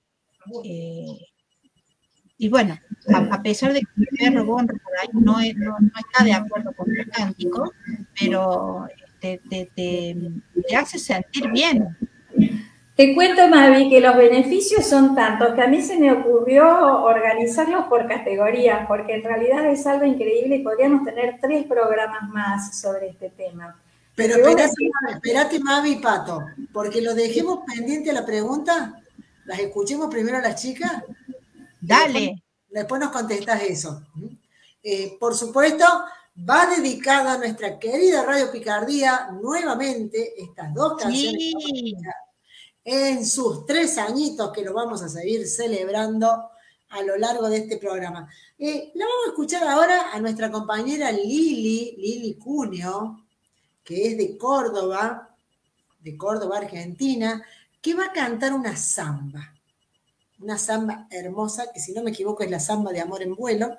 Y bueno, a pesar de que el perro Bonro por ahí no está de acuerdo con el cántico, pero te hace sentir bien. Te cuento, Mavi, que los beneficios son tantos que a mí se me ocurrió organizarlos por categorías, porque en realidad es algo increíble y podríamos tener 3 programas más sobre este tema. Pero espérate, Mavi y Pato, porque lo dejemos pendiente a la pregunta, las escuchemos primero a las chicas. Dale. Después nos contestas eso. Por supuesto, va dedicada a nuestra querida Radio Picardía, nuevamente, estas 2 canciones. Sí. En sus 3 añitos que lo vamos a seguir celebrando a lo largo de este programa. La vamos a escuchar ahora a nuestra compañera Lili Cunio, que es de Córdoba, Argentina, que va a cantar una samba hermosa, que si no me equivoco es la samba de Amor en Vuelo.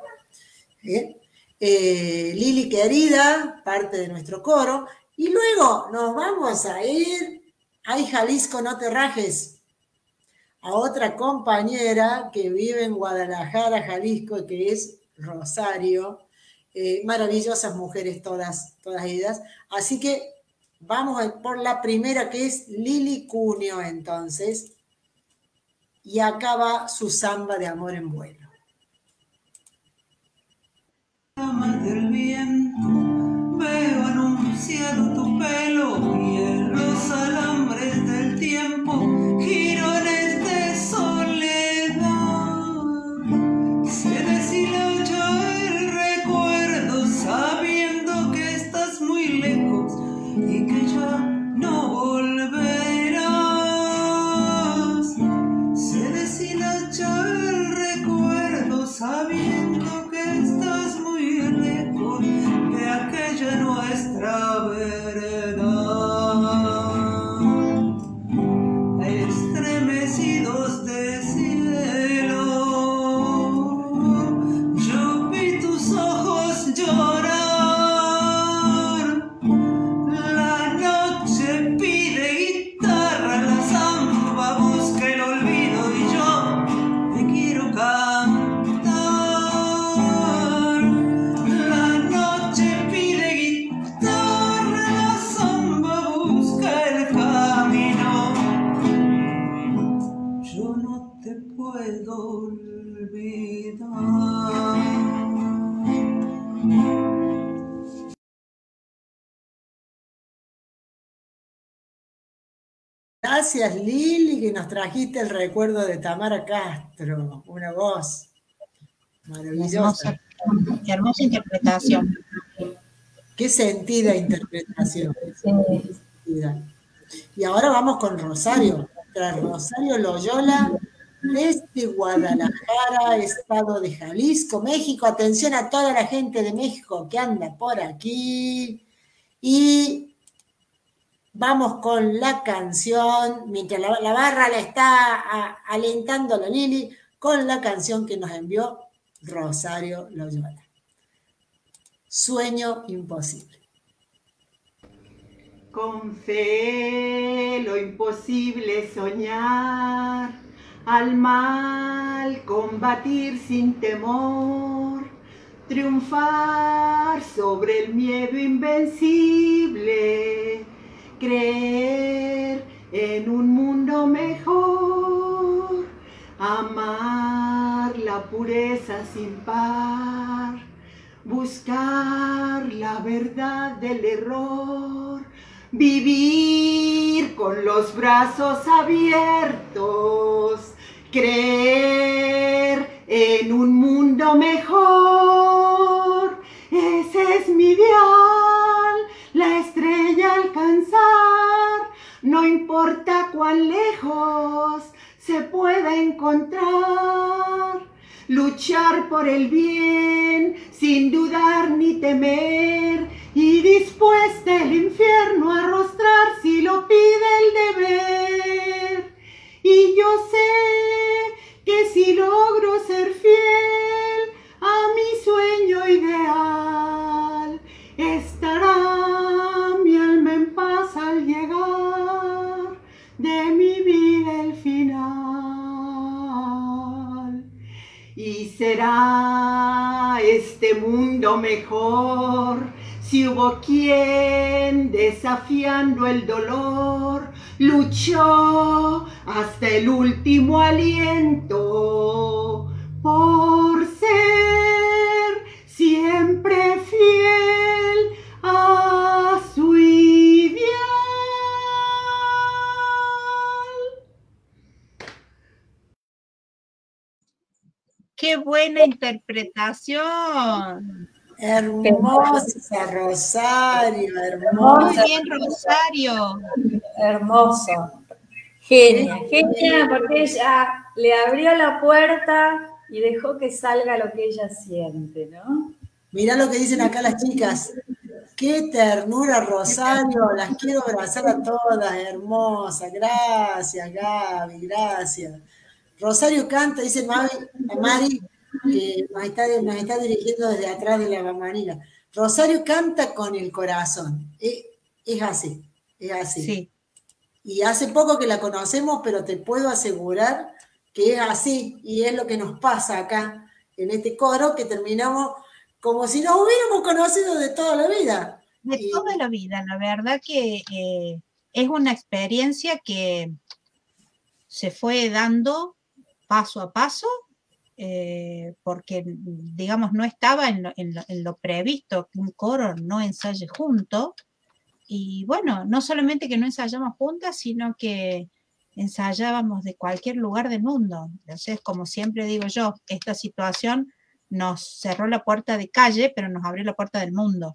Lili querida, parte de nuestro coro, y luego nos vamos a ir, ay Jalisco no te rajes, a otra compañera que vive en Guadalajara, Jalisco, que es Rosario, maravillosas mujeres todas ellas, así que vamos por la primera, que es Lili Cunio, entonces, y acá va su samba de Amor en Vuelo. Del viento, veo anunciado tu pelo y en los alambres Gracias, Lili, que nos trajiste el recuerdo de Tamara Castro, una voz maravillosa. Hermosa interpretación. Qué sentida interpretación. Sí. Y ahora vamos con Rosario, tras Rosario Loyola, desde Guadalajara, estado de Jalisco, México. Atención a toda la gente de México que anda por aquí. Y vamos con la canción, mientras la barra la está alentando la Lili, con la canción que nos envió Rosario Loyola. Sueño imposible. Con fe lo imposible es soñar, al mal combatir sin temor, triunfar sobre el miedo invencible, creer en un mundo mejor, amar la pureza sin par, buscar la verdad del error, vivir con los brazos abiertos, creer en un mundo mejor. Ese es mi ideal, la estrella alcanzar, no importa cuán lejos se pueda encontrar. Luchar por el bien, sin dudar ni temer, y dispuesta el infierno a arrostrar si lo pide el deber. Y yo sé que si logro ser fiel a mi sueño ideal, estará mi alma en paz al llegar de mi vida el final. Y será este mundo mejor si hubo quien, desafiando el dolor, luchó hasta el último aliento por ser siempre fiel a su ideal. ¡Qué buena interpretación! Hermosa, Rosario, hermosa. Muy bien, Rosario. Hermoso. Genia, genia, porque ella le abrió la puerta y dejó que salga lo que ella siente, ¿no? Mirá lo que dicen acá las chicas. Qué ternura, Rosario. Las quiero abrazar a todas, hermosa. Gracias, Gaby, gracias. Rosario canta, dice Mari, que nos está dirigiendo desde atrás de la bambanina. Rosario canta con el corazón. Es así, es así. Sí. Y hace poco que la conocemos, pero te puedo asegurar que es así, y es lo que nos pasa acá, en este coro, que terminamos como si nos hubiéramos conocido de toda la vida. Toda la vida, la verdad que es una experiencia que se fue dando paso a paso, porque, digamos, no estaba en lo previsto que un coro no ensaye junto. Y bueno, no solamente que no ensayamos juntas, sino que ensayábamos de cualquier lugar del mundo. Entonces, como siempre digo yo, esta situación nos cerró la puerta de calle, pero nos abrió la puerta del mundo.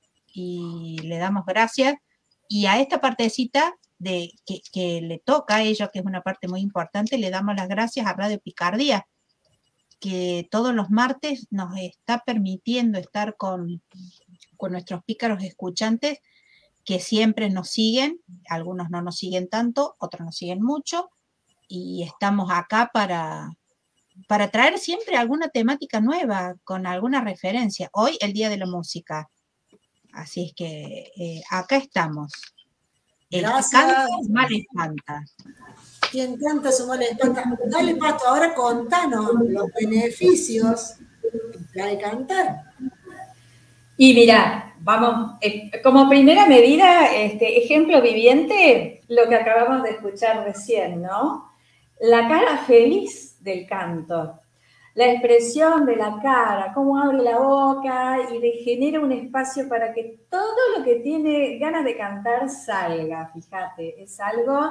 Y le damos gracias. Y a esta partecita que le toca a ellos, que es una parte muy importante, le damos las gracias a Radio Picardía, que todos los martes nos está permitiendo estar con nuestros pícaros escuchantes, que siempre nos siguen. Algunos no nos siguen tanto, otros nos siguen mucho, y estamos acá para traer siempre alguna temática nueva, con alguna referencia. Hoy, el Día de la Música. Así es que acá estamos. Gracias. Canta, mal espanta. Quien canta su mal espanta. Dale, Pato, ahora contanos los beneficios de cantar. Y mirá, vamos, como primera medida, ejemplo viviente, lo que acabamos de escuchar recién, ¿no? La cara feliz del canto, la expresión de la cara, cómo abre la boca y le genera un espacio para que todo lo que tiene ganas de cantar salga, fíjate, es algo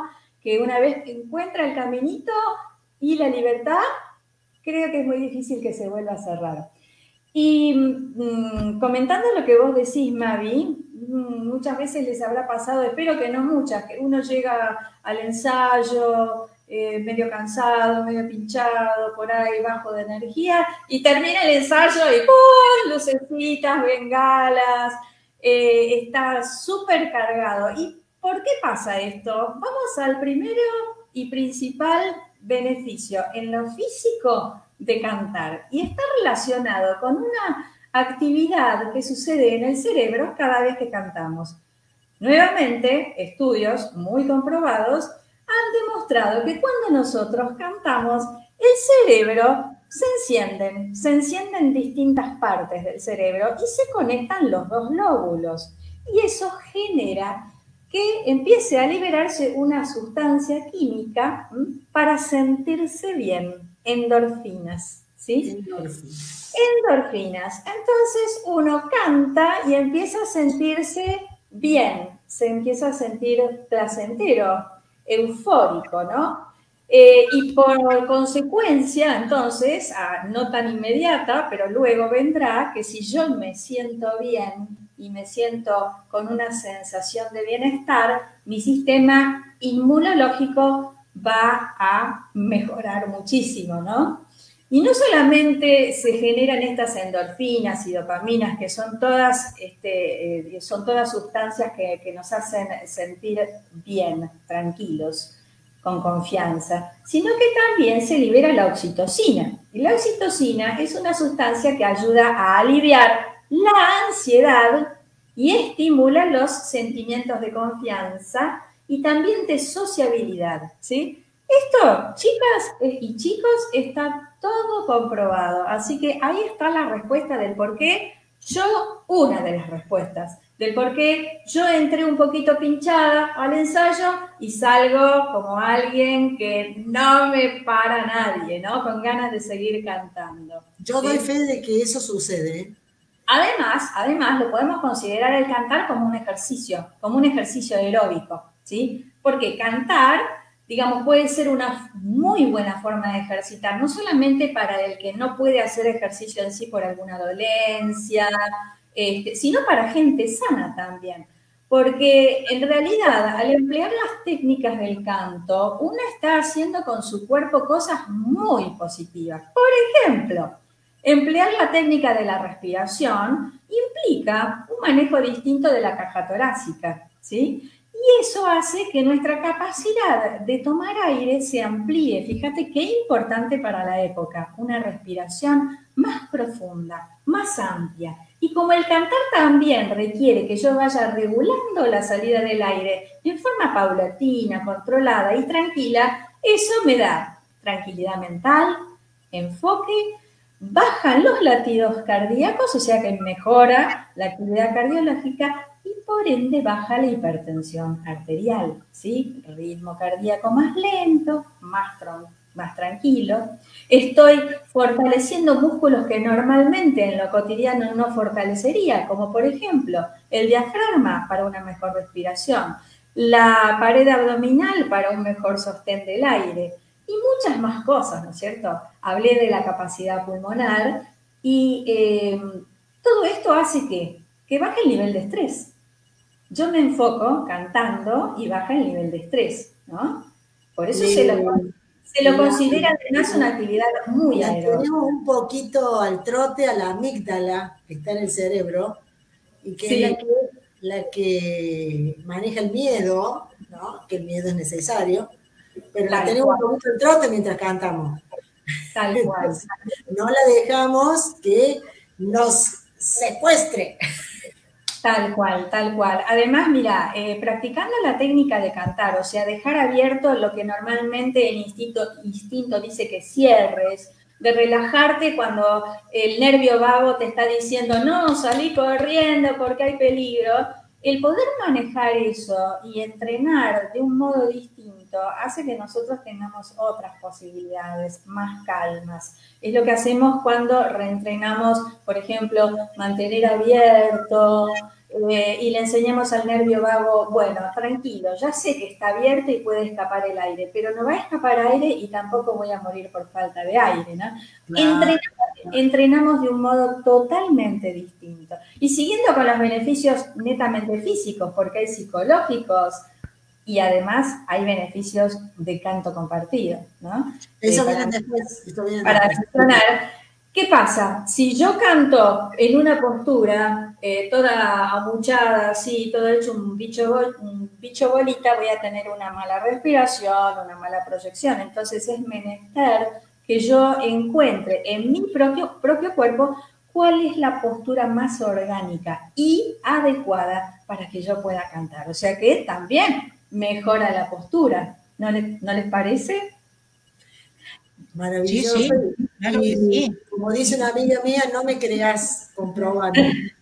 que una vez encuentra el caminito y la libertad, creo que es muy difícil que se vuelva a cerrar. Y comentando lo que vos decís, Mavi, muchas veces les habrá pasado, espero que no muchas, que uno llega al ensayo medio cansado, medio pinchado, por ahí bajo de energía, y termina el ensayo y ¡pum! Lucecitas, bengalas, está súper cargado. ¿Y por qué pasa esto? Vamos al primero y principal beneficio en lo físico de cantar, y está relacionado con una actividad que sucede en el cerebro cada vez que cantamos. Nuevamente, estudios muy comprobados han demostrado que cuando nosotros cantamos, el cerebro se encienden distintas partes del cerebro y se conectan los dos lóbulos. Y eso genera que empiece a liberarse una sustancia química para sentirse bien, endorfinas, ¿sí? Endorfinas. Entonces uno canta y empieza a sentirse bien, se empieza a sentir placentero, eufórico, ¿no? Y por consecuencia, entonces, no tan inmediata, pero luego vendrá que si yo me siento bien y me siento con una sensación de bienestar, mi sistema inmunológico va a mejorar muchísimo, ¿no? Y no solamente se generan estas endorfinas y dopaminas, que son todas sustancias que nos hacen sentir bien, tranquilos, con confianza, sino que también se libera la oxitocina. Y la oxitocina es una sustancia que ayuda a aliviar la ansiedad y estimula los sentimientos de confianza y también de sociabilidad, ¿sí? Esto, chicas y chicos, está todo comprobado. Así que ahí está la respuesta del por qué una de las respuestas, del por qué yo entré un poquito pinchada al ensayo y salgo como alguien que no me para nadie, ¿no? Con ganas de seguir cantando. Yo doy fe de que eso sucede. Además, lo podemos considerar el cantar como un ejercicio aeróbico, ¿sí? Porque cantar, digamos, puede ser una muy buena forma de ejercitar, no solamente para el que no puede hacer ejercicio en sí por alguna dolencia, sino para gente sana también. Porque en realidad, al emplear las técnicas del canto, uno está haciendo con su cuerpo cosas muy positivas. Por ejemplo, emplear la técnica de la respiración implica un manejo distinto de la caja torácica, ¿sí? Y eso hace que nuestra capacidad de tomar aire se amplíe. Fíjate qué importante para la época, una respiración más profunda, más amplia. Y como el cantar también requiere que yo vaya regulando la salida del aire en forma paulatina, controlada y tranquila, eso me da tranquilidad mental, enfoque, bajan los latidos cardíacos, o sea que mejora la actividad cardiológica y por ende baja la hipertensión arterial, ¿sí? Ritmo cardíaco más lento, más tranquilo. Estoy fortaleciendo músculos que normalmente en lo cotidiano no fortalecería, como por ejemplo el diafragma para una mejor respiración, la pared abdominal para un mejor sostén del aire y muchas más cosas, ¿no es cierto? Hablé de la capacidad pulmonar y todo esto hace que baje el nivel de estrés. Yo me enfoco cantando y baja el nivel de estrés, ¿no? Por eso se lo considera además una actividad muy aeróbica. Tenemos un poquito al trote a la amígdala, que está en el cerebro, y que sí, es la que maneja el miedo, ¿no? Que el miedo es necesario, pero la tenemos un poquito al trote mientras cantamos. Tal cual. Entonces, no la dejamos que nos secuestre. Tal cual, tal cual. Además, mira, practicando la técnica de cantar, o sea, dejar abierto lo que normalmente el instinto dice que cierres, de relajarte cuando el nervio vago te está diciendo, no, salí corriendo porque hay peligro. El poder manejar eso y entrenar de un modo distinto hace que nosotros tengamos otras posibilidades, más calmas. Es lo que hacemos cuando reentrenamos, por ejemplo, mantener abierto, y le enseñemos al nervio vago, bueno, tranquilo, ya sé que está abierto y puede escapar el aire, pero no va a escapar aire y tampoco voy a morir por falta de aire, ¿no? Claro. Entrenamos de un modo totalmente distinto. Y siguiendo con los beneficios netamente físicos, porque hay psicológicos y además hay beneficios de canto compartido, ¿no? Eso viene después. Para funcionar. ¿Qué pasa? Si yo canto en una postura toda amuchada, así, todo hecho un bicho bolita, voy a tener una mala respiración, una mala proyección. Entonces es menester que yo encuentre en mi propio cuerpo cuál es la postura más orgánica y adecuada para que yo pueda cantar. O sea que también mejora la postura. ¿No les parece? Maravilloso. Sí, sí, claro que sí. Como dice una amiga mía, no me creas, comprobando.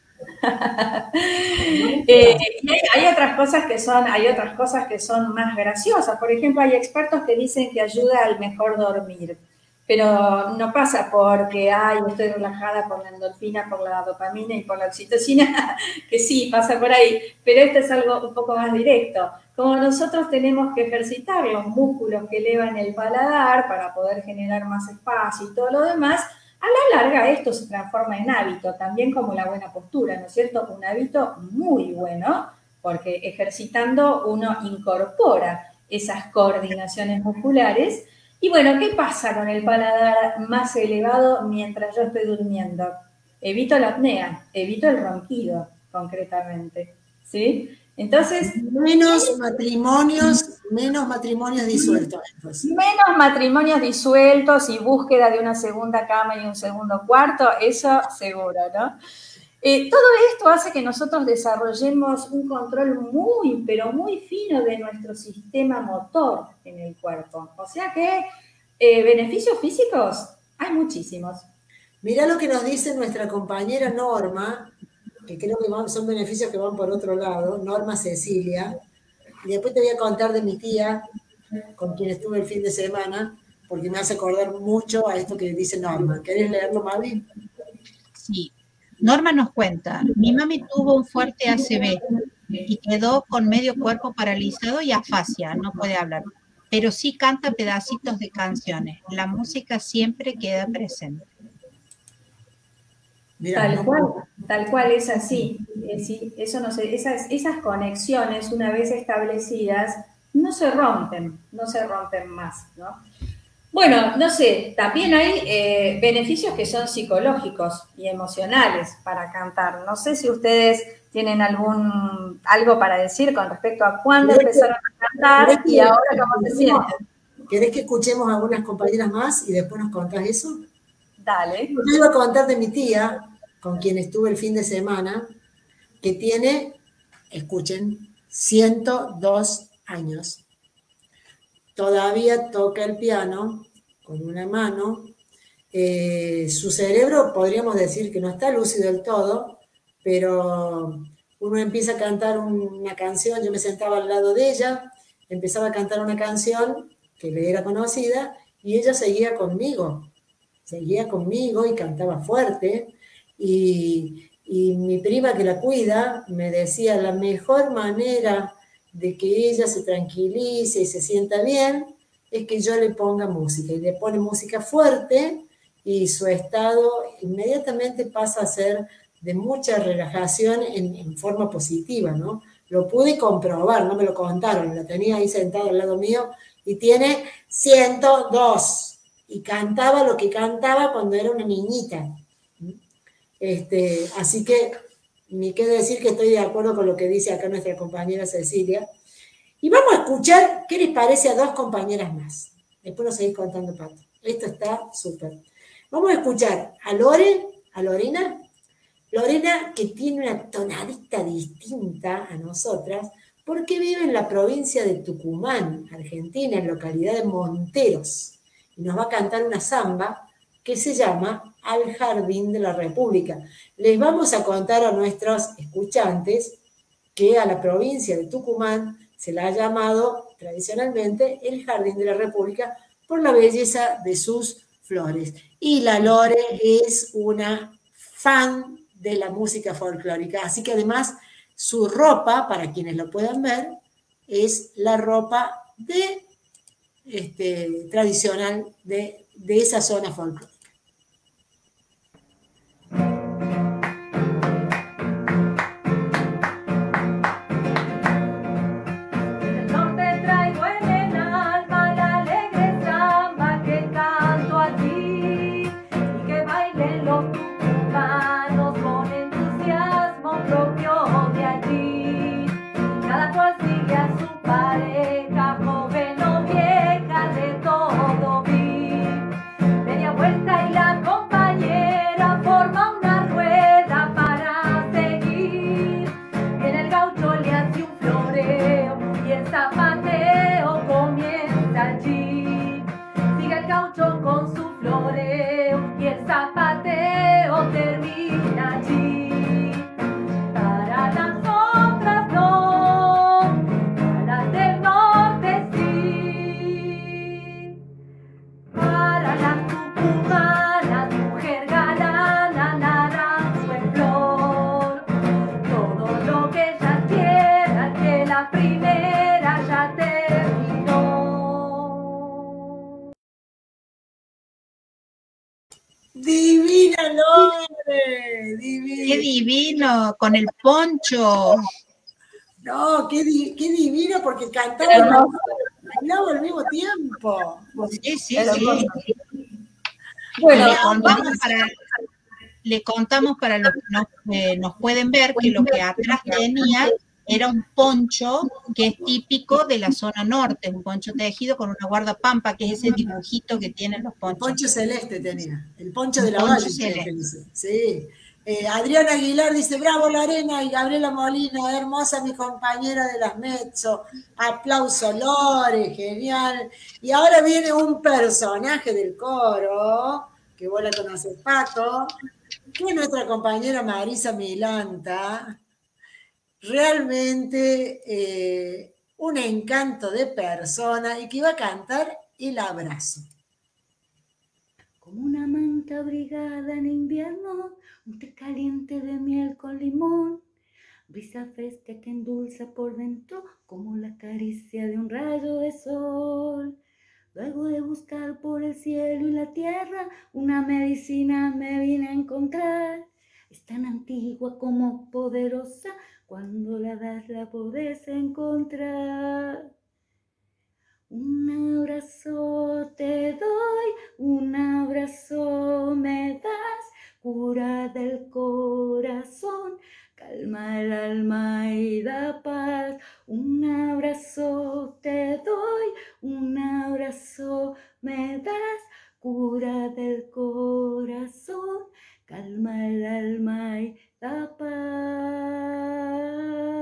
Y hay otras cosas que son más graciosas. Por ejemplo, hay expertos que dicen que ayuda al mejor dormir, pero no pasa porque estoy relajada por la endorfina, por la dopamina y por la oxitocina, que sí, pasa por ahí, pero esto es algo un poco más directo. Como nosotros tenemos que ejercitar los músculos que elevan el paladar para poder generar más espacio y todo lo demás, a la larga esto se transforma en hábito, también como la buena postura, ¿no es cierto? Un hábito muy bueno, porque ejercitando uno incorpora esas coordinaciones musculares. Y bueno, ¿qué pasa con el paladar más elevado mientras yo estoy durmiendo? Evito la apnea, evito el ronquido, concretamente, ¿sí? Entonces... Menos matrimonios disueltos. Menos matrimonios disueltos y búsqueda de una segunda cama y un segundo cuarto, eso seguro, ¿no? Todo esto hace que nosotros desarrollemos un control muy, pero muy fino de nuestro sistema motor en el cuerpo. O sea que beneficios físicos hay muchísimos. Mirá lo que nos dice nuestra compañera Norma, que creo que son beneficios que van por otro lado, Norma Cecilia. Y después te voy a contar de mi tía, con quien estuve el fin de semana, porque me hace acordar mucho a esto que dice Norma. ¿Querés leerlo, Mavi? Sí. Norma nos cuenta, mi mami tuvo un fuerte ACV y quedó con medio cuerpo paralizado y afasia, no puede hablar, pero sí canta pedacitos de canciones. La música siempre queda presente. Mirá, tal cual es así. Eso no se, esas conexiones, una vez establecidas, no se rompen más, ¿no? Bueno, no sé, también hay beneficios que son psicológicos y emocionales para cantar. No sé si ustedes tienen algo para decir con respecto a cuándo empezaron a cantar y ahora cómo se sienten. ¿Querés que escuchemos a algunas compañeras más y después nos contás eso? Dale. Yo iba a contar de mi tía, con quien estuve el fin de semana, que tiene, escuchen, 102 años. Todavía toca el piano con una mano. Su cerebro, podríamos decir que no está lúcido del todo, pero uno empieza a cantar una canción, yo me sentaba al lado de ella, empezaba a cantar una canción que le era conocida y ella seguía conmigo y cantaba fuerte. Y mi prima que la cuida me decía, la mejor manera de que ella se tranquilice y se sienta bien es que yo le ponga música, y le pone música fuerte y su estado inmediatamente pasa a ser de mucha relajación en forma positiva, ¿no? Lo pude comprobar, no me lo contaron, la tenía ahí sentada al lado mío y tiene 102 y cantaba lo que cantaba cuando era una niñita. Así que ni qué decir que estoy de acuerdo con lo que dice acá nuestra compañera Cecilia. Y vamos a escuchar qué les parece a dos compañeras más. Después nos seguís contando, Pato. Esto está súper. Vamos a escuchar a Lorena, que tiene una tonadita distinta a nosotras, porque vive en la provincia de Tucumán, Argentina, en la localidad de Monteros. Y nos va a cantar una samba que se llama Al Jardín de la República. Les vamos a contar a nuestros escuchantes que a la provincia de Tucumán se la ha llamado tradicionalmente el Jardín de la República por la belleza de sus flores. Y la Lore es una fan de la música folclórica, así que además Su ropa, para quienes lo puedan ver, es la ropa tradicional de esa zona folclórica. Divina, Lore, divina. Qué divino, con el poncho. No, qué divino, porque cantaba al mismo tiempo. Sí, sí, Pero sí. Bueno, le contamos para los que nos pueden ver que lo que atrás tenía era un poncho que es típico de la zona norte, un poncho tejido con una guardapampa, que es ese dibujito que tienen los El ponchos. poncho celeste tenía, el poncho de la Poncho Valle. celeste. Sí. Adriana Aguilar dice, bravo Lorena, y Gabriela Molina, hermosa mi compañera de las Mezzo, aplauso Lore, genial. Y ahora viene un personaje del coro, que vos la conoces, Paco, que es nuestra compañera Marisa Milanta, realmente un encanto de persona, y que iba a cantar El Abrazo. Como una manta abrigada en invierno, un té caliente de miel con limón, brisa fresca que endulza por dentro como la caricia de un rayo de sol. Luego de buscar por el cielo y la tierra, una medicina me vine a encontrar. Es tan antigua como poderosa, cuando la das la podés encontrar. Un abrazo te doy, un abrazo me das, cura del corazón, calma el alma y da paz. Un abrazo te doy, un abrazo me das, cura del corazón, calma el alma y da paz.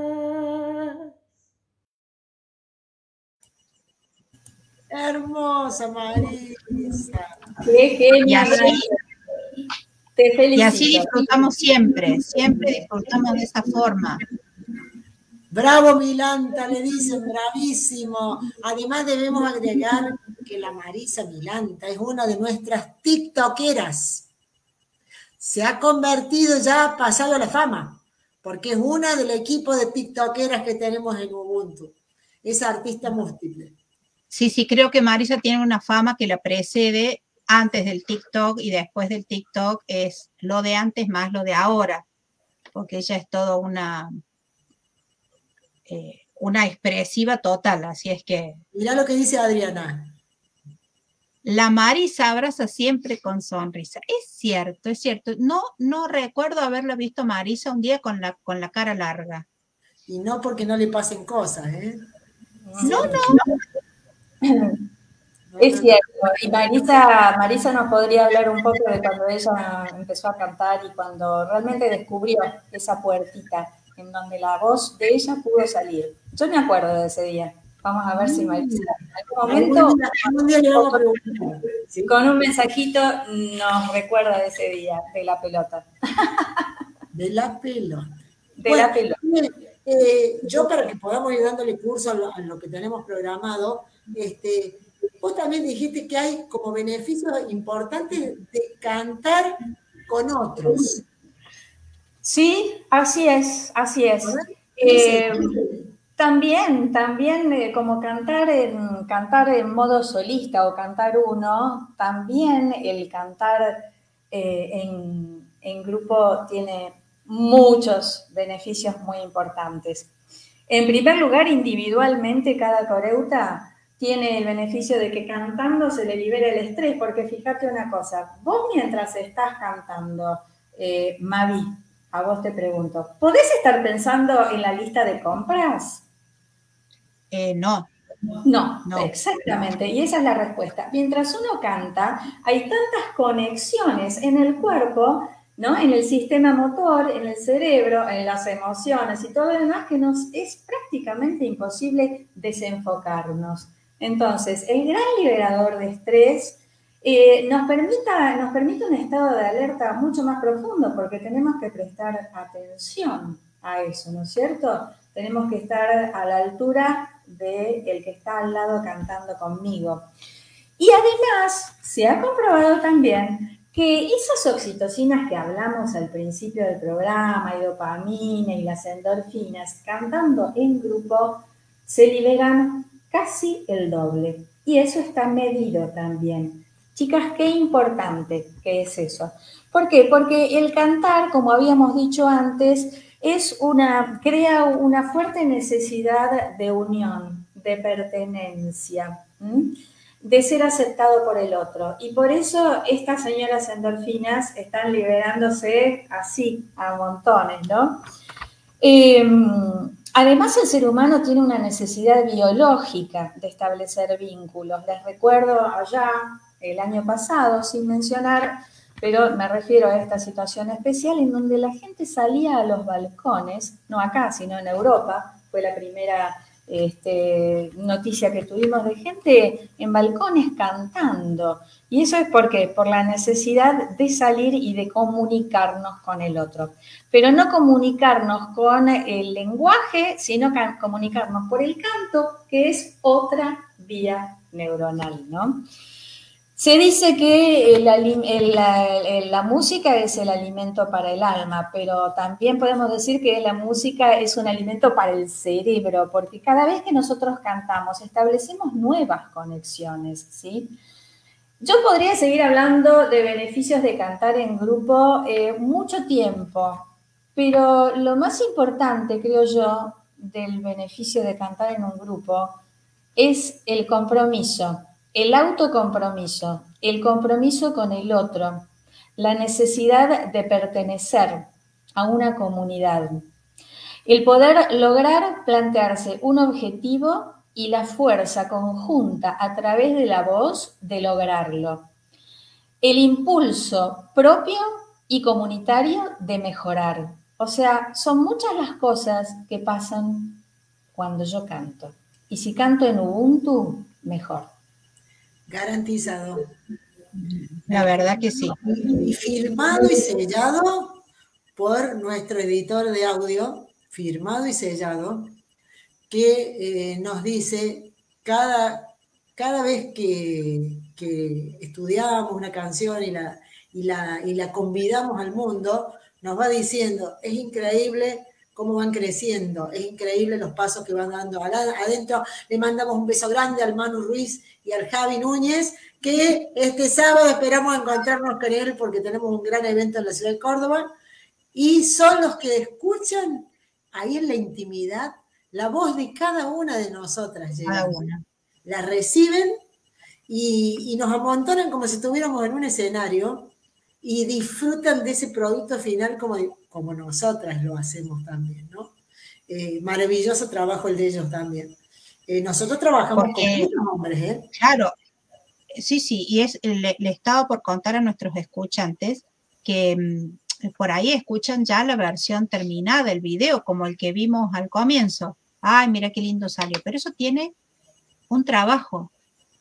Hermosa Marisa. qué genial. Te felicito. Y así disfrutamos siempre, siempre disfrutamos de esa forma. Bravo Milanta, le dicen, bravísimo. Además debemos agregar que la Marisa Milanta es una de nuestras tiktokeras. Se ha convertido, ya ha pasado a la fama, porque es una del equipo de tiktokeras que tenemos en Ubuntu. Es artista múltiple. Sí, sí, creo que Marisa tiene una fama que la precede antes del TikTok y después del TikTok, es lo de antes más lo de ahora, porque ella es toda una expresiva total, así es que... Mirá lo que dice Adriana. La Marisa abraza siempre con sonrisa. Es cierto, es cierto. No recuerdo haberla visto a Marisa un día con la cara larga. Y no porque no le pasen cosas, ¿eh? No. Es cierto, y Marisa nos podría hablar un poco de cuando ella empezó a cantar y cuando realmente descubrió esa puertita en donde la voz de ella pudo salir. Yo me acuerdo de ese día. Vamos a ver si Marisa en algún momento, algún día le vamos a preguntar, ¿sí? con un mensajito, nos recuerda de ese día, de la pelota. De la pelota. De la pelota. Yo, para que podamos ir dándole curso a lo que tenemos programado, vos también dijiste que hay como beneficios importantes de cantar con otros. Sí, así es, así es. También como cantar en modo solista o cantar uno, también el cantar en grupo tiene muchos beneficios muy importantes. En primer lugar, individualmente cada coreuta tiene el beneficio de que cantando se le libera el estrés, porque fíjate una cosa, vos mientras estás cantando, Mavi, a vos te pregunto, ¿podés estar pensando en la lista de compras? No. No, exactamente, y esa es la respuesta. Mientras uno canta, hay tantas conexiones en el cuerpo, ¿no? En el sistema motor, en el cerebro, en las emociones y todo lo demás, que nos es prácticamente imposible desenfocarnos. Entonces, el gran liberador de estrés nos permite un estado de alerta mucho más profundo, porque tenemos que prestar atención a eso, ¿no es cierto? Tenemos que estar a la altura del que está al lado cantando conmigo. Y además, se ha comprobado también que esas oxitocinas que hablamos al principio del programa, y dopamina y las endorfinas, cantando en grupo, se liberan casi el doble. Y eso está medido también. Chicas, qué importante que es eso. ¿Por qué? Porque el cantar, como habíamos dicho antes, crea una fuerte necesidad de unión, de pertenencia, de ser aceptado por el otro. Y por eso estas señoras endorfinas están liberándose así, a montones, ¿no? Además, el ser humano tiene una necesidad biológica de establecer vínculos. Les recuerdo allá, el año pasado, sin mencionar, pero me refiero a esta situación especial en donde la gente salía a los balcones, no acá, sino en Europa, fue la primera noticia que tuvimos de gente en balcones cantando. Y eso es por la necesidad de salir y de comunicarnos con el otro. Pero no comunicarnos con el lenguaje, sino comunicarnos por el canto, que es otra vía neuronal, ¿no? Se dice que la música es el alimento para el alma, pero también podemos decir que la música es un alimento para el cerebro, porque cada vez que nosotros cantamos establecemos nuevas conexiones, ¿sí? Yo podría seguir hablando de beneficios de cantar en grupo mucho tiempo, pero lo más importante, creo yo, del beneficio de cantar en un grupo es el compromiso. El autocompromiso, el compromiso con el otro, la necesidad de pertenecer a una comunidad, el poder lograr plantearse un objetivo y la fuerza conjunta a través de la voz de lograrlo, el impulso propio y comunitario de mejorar. O sea, son muchas las cosas que pasan cuando yo canto. Y si canto en Ubuntu, mejor. Garantizado. La verdad que sí. Y firmado y sellado por nuestro editor de audio, firmado y sellado, que nos dice cada vez que estudiamos una canción y la convidamos al mundo, nos va diciendo, es increíble cómo van creciendo, es increíble los pasos que van dando adentro. Le mandamos un beso grande al Manu Ruiz y al Javi Núñez, que este sábado esperamos encontrarnos con él porque tenemos un gran evento en la ciudad de Córdoba, y son los que escuchan ahí en la intimidad la voz de cada una de nosotras. Cada una. La reciben y nos amontonan como si estuviéramos en un escenario y disfrutan de ese producto final como nosotras lo hacemos también, ¿no? Maravilloso trabajo el de ellos también. Nosotros trabajamos con muchos hombres, ¿eh? Claro, sí, y le estaba por contar a nuestros escuchantes que por ahí escuchan ya la versión terminada del video, como el que vimos al comienzo. Ay, mira qué lindo salió, pero eso tiene un trabajo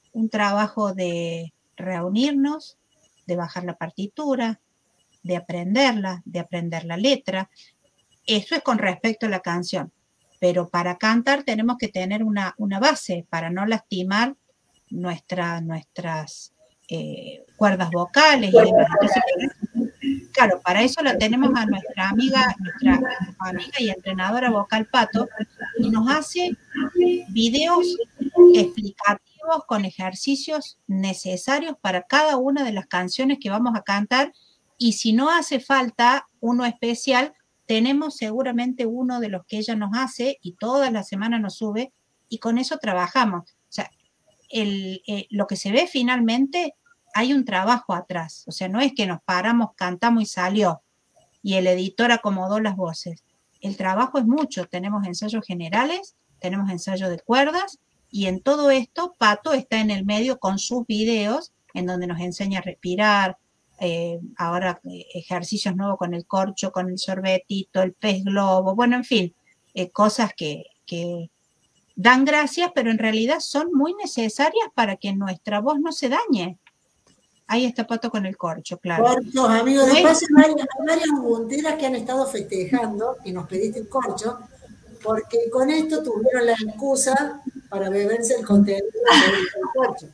de reunirnos, de bajar la partitura, de aprender la letra. Eso es con respecto a la canción, pero para cantar tenemos que tener una base para no lastimar nuestras cuerdas vocales y demás. Entonces, Claro, para eso la tenemos a nuestra amiga y entrenadora vocal Pato, y nos hace videos explicativos con ejercicios necesarios para cada una de las canciones que vamos a cantar, y si no hace falta uno especial, tenemos seguramente uno de los que ella nos hace y todas las semanas nos sube, y con eso trabajamos. O sea, lo que se ve finalmente, hay un trabajo atrás. O sea, no es que nos paramos, cantamos y salió, y el editor acomodó las voces. El trabajo es mucho. Tenemos ensayos generales, tenemos ensayos de cuerdas, y en todo esto Pato está en el medio con sus videos, en donde nos enseña a respirar, ahora ejercicios nuevos con el corcho, con el sorbetito, el pez globo, bueno, en fin, cosas que dan gracias, pero en realidad son muy necesarias para que nuestra voz no se dañe. Ahí está Pato con el corcho, claro. Corchos, amigos, después hay varias ubunteras que han estado festejando y nos pediste el corcho, porque con esto tuvieron la excusa para beberse el contenido del corcho.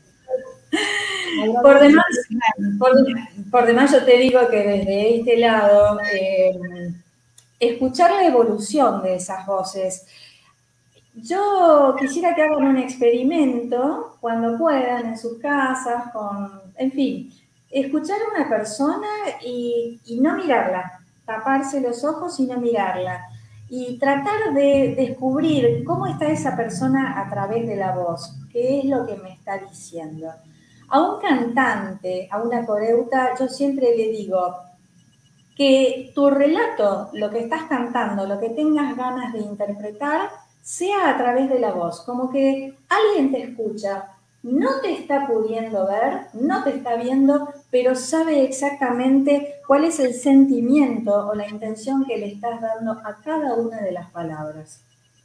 Por demás yo te digo que desde este lado, escuchar la evolución de esas voces. Yo quisiera que hagan un experimento cuando puedan en sus casas, en fin, escuchar a una persona y no mirarla, taparse los ojos y no mirarla, y tratar de descubrir cómo está esa persona a través de la voz, qué es lo que me está diciendo. A un cantante, a una coreuta, yo siempre le digo que tu relato, lo que estás cantando, lo que tengas ganas de interpretar, sea a través de la voz, como que alguien te escucha, no te está pudiendo ver, no te está viendo, pero sabe exactamente cuál es el sentimiento o la intención que le estás dando a cada una de las palabras.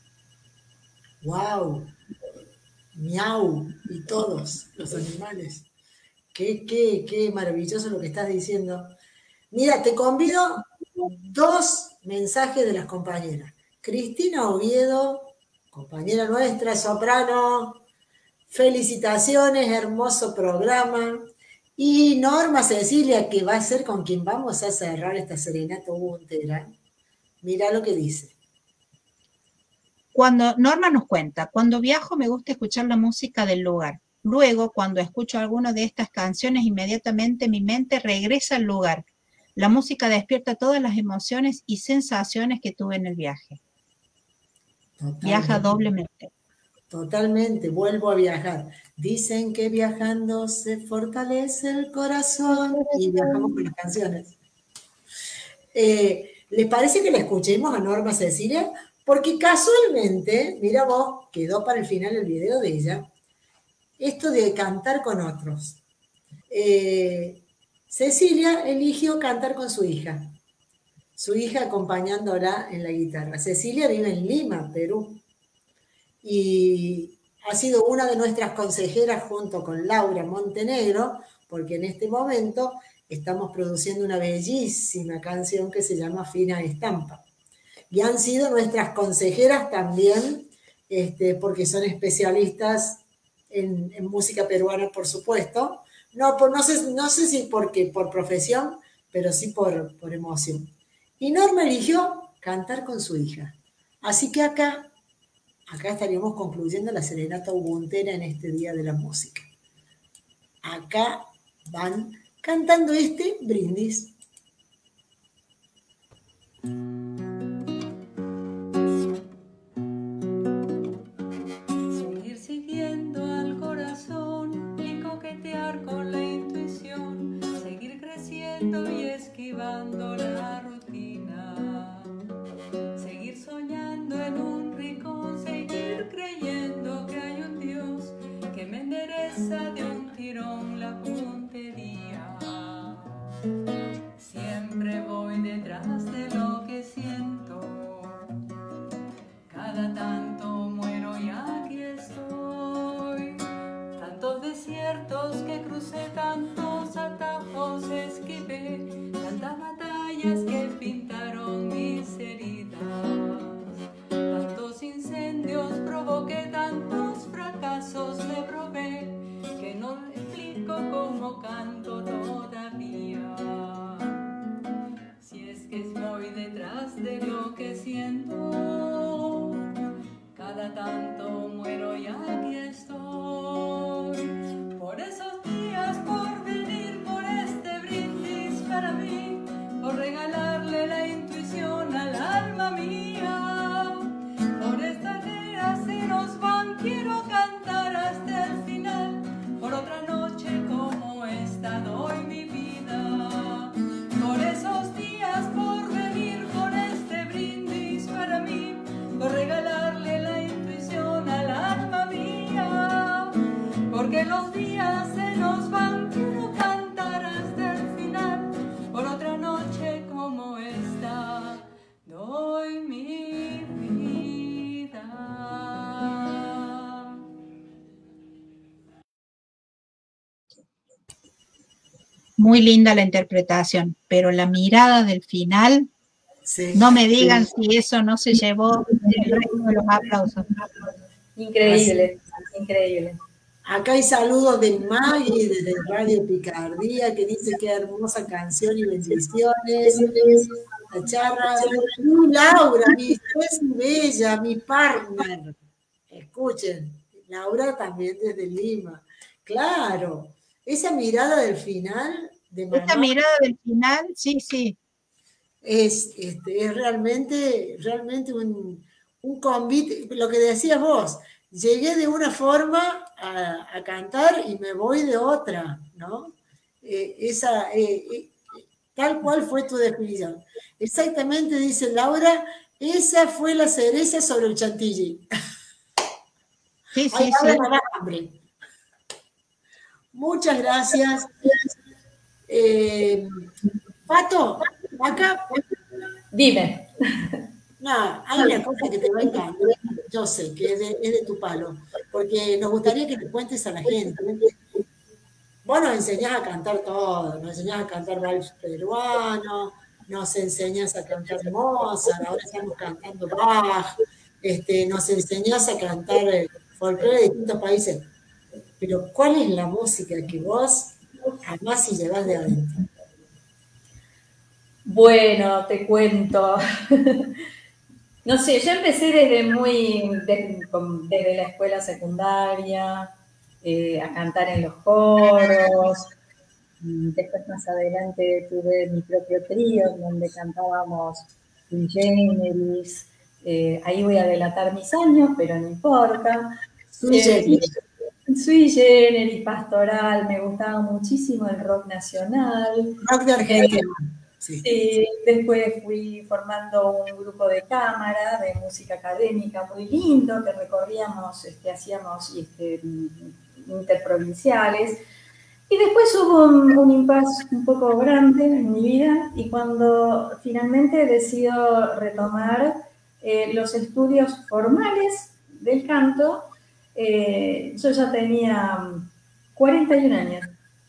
¡Wow! Miau, y todos los animales. Qué maravilloso lo que estás diciendo. Mira, te convido 2 mensajes de las compañeras. Cristina Oviedo, compañera nuestra, soprano, felicitaciones, hermoso programa. Y Norma Cecilia, que va a ser con quien vamos a cerrar esta serenata ubuntera. Mira lo que dice. Cuando Norma nos cuenta, cuando viajo me gusta escuchar la música del lugar. Luego, cuando escucho alguna de estas canciones, inmediatamente mi mente regresa al lugar. La música despierta todas las emociones y sensaciones que tuve en el viaje. Totalmente. Viaja doblemente. Totalmente, vuelvo a viajar. Dicen que viajando se fortalece el corazón, y viajamos con las canciones. ¿Les parece que la escuchemos a Norma Cecilia? Porque casualmente, mira vos, quedó para el final el video de ella, esto de cantar con otros. Cecilia eligió cantar con su hija acompañándola en la guitarra. Cecilia vive en Lima, Perú, y ha sido una de nuestras consejeras junto con Laura Montenegro, porque en este momento estamos produciendo una bellísima canción que se llama Fina Estampa. Y han sido nuestras consejeras también, porque son especialistas en música peruana, por supuesto. No sé si por profesión, pero sí por emoción. Y Norma eligió cantar con su hija. Así que acá estaríamos concluyendo la serenata ubuntera en este Día de la Música. Acá van cantando este brindis. Seguir siguiendo al corazón y coquetear con la intuición, seguir creciendo y esquivando la rutina, seguir soñando en un rincón, seguir creyendo que hay un Dios que me endereza de un tirón la puntería. Siempre voy detrás de lo que siento, cada tanto muero y aquí estoy. Tantos desiertos que crucé, tantos atajos esquivé, tantas batallas que pintaron mis heridas, tantos incendios provoqué, tantos fracasos me probé, que no explico cómo canto todavía. Muy linda la interpretación, pero la mirada del final, Sí. no me digan si eso no se llevó el resto de los aplausos. Increíble, increíble. Acá hay saludos de Maggie desde Radio Picardía que dice que hermosa canción y bendiciones. La charra. Y Laura, mi es bella, mi partner. Escuchen, Laura también desde Lima. Claro, esa mirada del final de mamá. Esta mirada del final, sí, sí. Es realmente un convite, lo que decías vos, llegué de una forma a cantar y me voy de otra, ¿no? Tal cual fue tu definición. Exactamente, dice Laura, esa fue la cereza sobre el chantilly. Sí, Ay, sí, ahora sí. me da hambre. Muchas gracias. Pato, acá. Dime. Nada, hay una cosa que te va a encantar, yo sé que es de tu palo, porque nos gustaría que le cuentes a la gente. Vos nos enseñás a cantar todo, nos enseñás a cantar vals peruano, nos enseñás a cantar Mozart, ahora estamos cantando Bach, nos enseñás a cantar folclore de distintos países. Pero ¿cuál es la música que vos amás y llevás de adentro? Bueno, te cuento. No sé, yo empecé desde la escuela secundaria, a cantar en los coros. Después, más adelante, tuve mi propio trío, donde cantábamos Sui Generis. Ahí voy a delatar mis años, pero no importa. Sui Generis. Sui Generis, Pastoral, me gustaba muchísimo el rock nacional. Rock de Argentina. Sí. Después fui formando un grupo de cámara de música académica muy lindo, que recorríamos, hacíamos interprovinciales. Y después hubo un impasse un poco grande en mi vida, y cuando finalmente decido retomar los estudios formales del canto, yo ya tenía 41 años.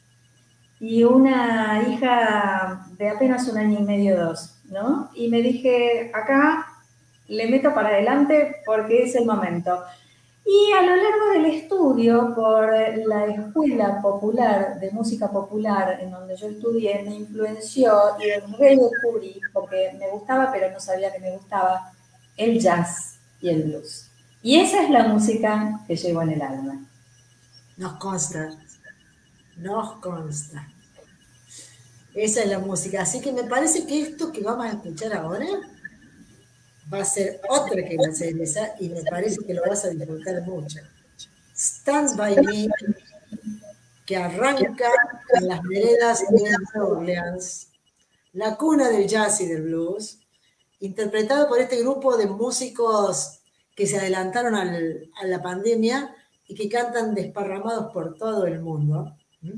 Y una hija de apenas 1 año y medio, 2, ¿no? Y me dije, acá le meto para adelante porque es el momento. Y a lo largo del estudio, por la Escuela Popular de Música Popular, en donde yo estudié, me influenció y redescubrí, porque me gustaba, pero no sabía que me gustaba, el jazz y el blues. Y esa es la música que llevo en el alma. Nos consta. Nos consta. Esa es la música. Así que me parece que esto que vamos a escuchar ahora va a ser otra que va a ser esa, y me parece que lo vas a disfrutar mucho. Stand By Me, que arranca en las veredas de Nueva Orleans, la cuna del jazz y del blues, interpretado por este grupo de músicos que se adelantaron a la pandemia y que cantan desparramados por todo el mundo.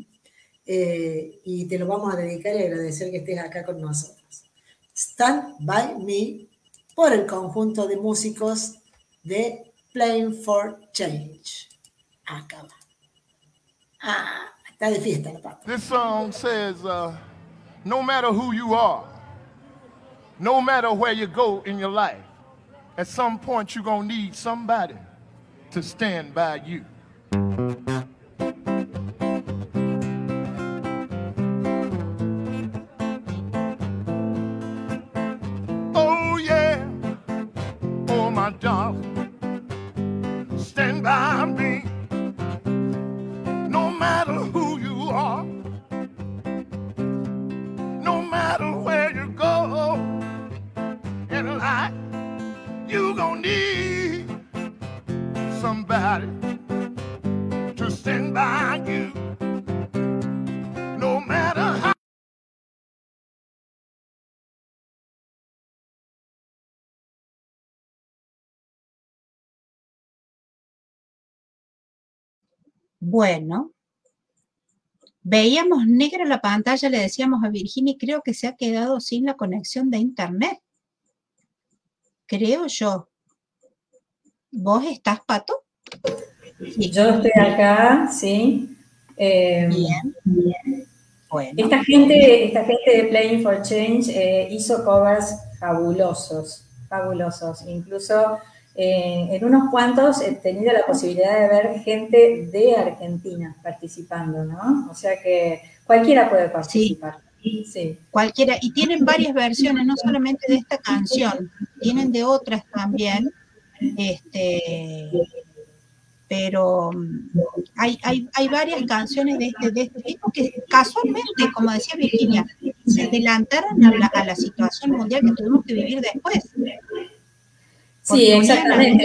Y te lo vamos a dedicar y agradecer que estés acá con nosotros. Stand By Me, por el conjunto de músicos de Playing for Change. Acá va. Está de fiesta la pata. This song says, no matter who you are, no matter where you go in your life, at some point you're gonna need somebody to stand by you. My darling, stand by me. No matter who you are, no matter where you go in life, you gonna need somebody to stand by you. No matter how. Bueno, veíamos negra la pantalla, le decíamos a Virginia, creo que se ha quedado sin la conexión de internet. Creo yo. ¿Vos estás, Pato? Sí. Yo estoy acá, sí. Bien. Bueno. Esta gente de Playing for Change hizo covers fabulosos. Incluso en unos cuantos he tenido la posibilidad de ver gente de Argentina participando, ¿no? O sea que cualquiera puede participar. Sí. Cualquiera, y tienen varias versiones, no solamente de esta canción, tienen de otras también, pero hay varias canciones de este tipo que casualmente, como decía Virginia, se adelantaron a la situación mundial que tuvimos que vivir después. Sí, exactamente.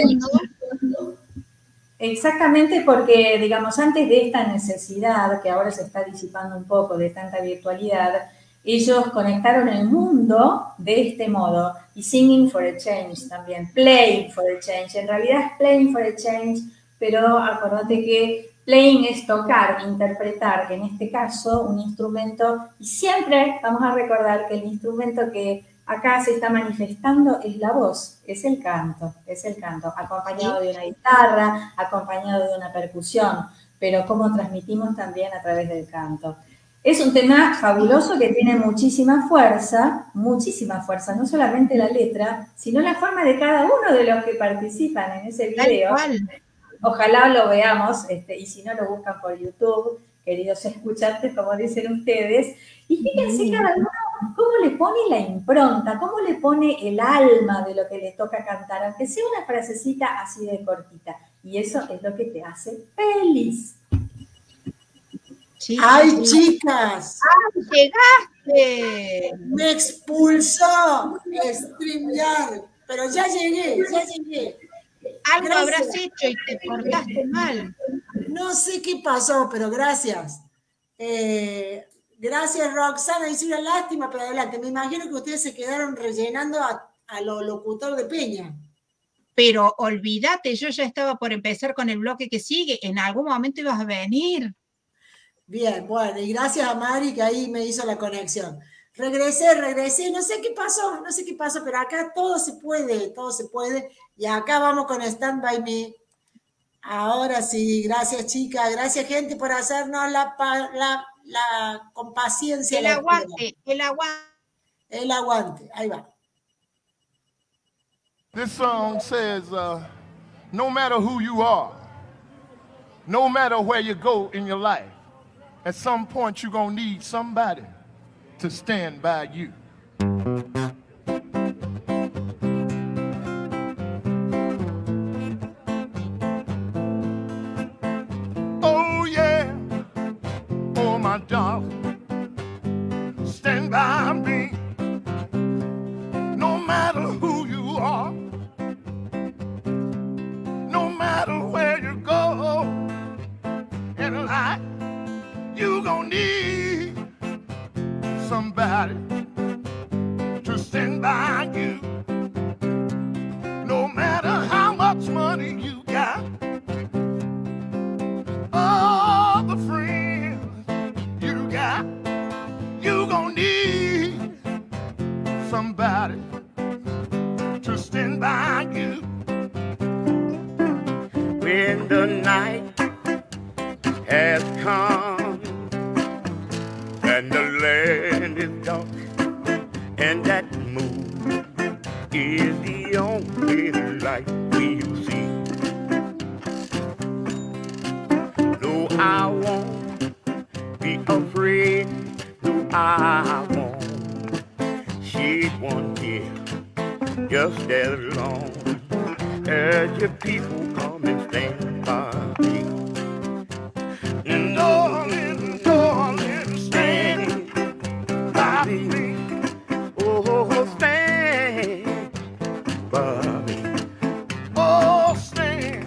Exactamente, porque, digamos, antes de esta necesidad, que ahora se está disipando un poco de tanta virtualidad, ellos conectaron el mundo de este modo, y Singing for a Change también, Playing for a Change, en realidad es Playing for a Change, pero acordate que playing es tocar, interpretar, en este caso, un instrumento, y siempre vamos a recordar que el instrumento que acá se está manifestando es la voz, es el canto, acompañado de una guitarra, acompañado de una percusión, pero cómo transmitimos también a través del canto. Es un tema fabuloso que tiene muchísima fuerza, no solamente la letra, sino la forma de cada uno de los que participan en ese video. Ojalá lo veamos, y si no lo buscan por YouTube, queridos escuchantes, como dicen ustedes, y fíjense cada uno cómo le pone la impronta, cómo le pone el alma de lo que le toca cantar, aunque sea una frasecita así de cortita. Y eso es lo que te hace feliz. Sí, ¡ay, chicas! ¡Ay, llegaste! Me expulsó StreamYard, pero ya llegué. Algo habrás hecho y te portaste mal. No sé qué pasó, pero gracias. Gracias, Roxana. Hice una lástima, pero adelante. Me imagino que ustedes se quedaron rellenando a lo locutor de Peña. Pero olvídate, yo ya estaba por empezar con el bloque que sigue. En algún momento ibas a venir. Bien, bueno, y gracias a Mari que ahí me hizo la conexión. Regresé, no sé qué pasó, pero acá todo se puede. Y acá vamos con Stand By Me. Ahora sí, gracias chicas, gracias gente por hacernos con paciencia. El aguante, ahí va. This song says, no matter who you are, no matter where you go in your life, at some point you're gonna need somebody to stand by you. Oh yeah, oh my darling, stand by me. No matter who you are, no matter where you go in life, you gonna need somebody to stand by you. No matter how much money you got, all the friends you got, you gonna need somebody to stand by you. When the night has come and the land is dark, and that moon is the only light we'll see. No, I won't be afraid. No, I won't shed one tear, just as long as your people come and stand by me. Darling, darling, stand by me. Oh, stand by me. Oh, stand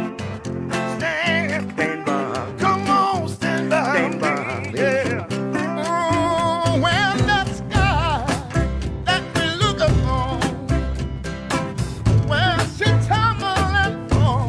by me. Come on, stand by me. Yeah. Oh, when that sky that we look upon, when she tumble and fall,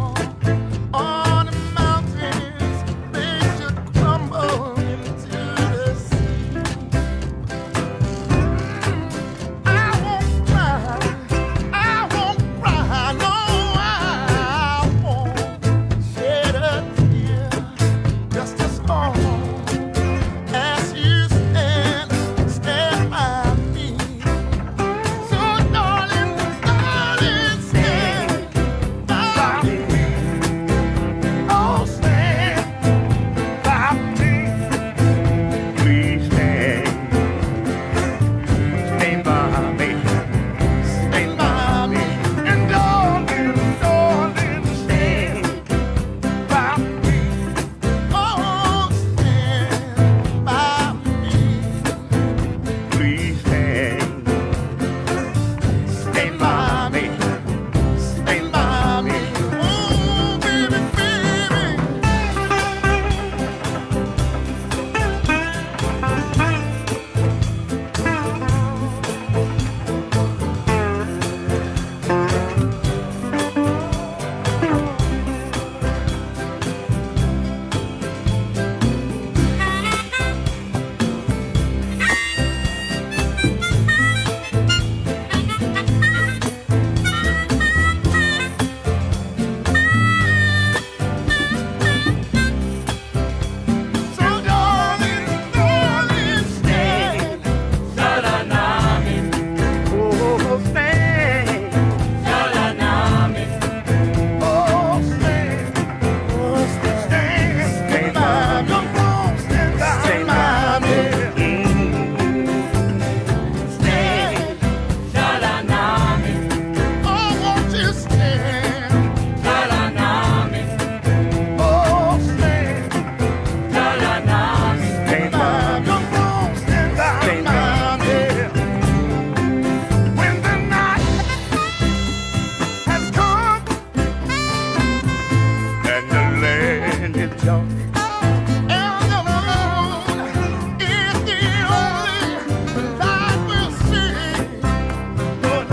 y'all. And the moon is the only light we'll see. But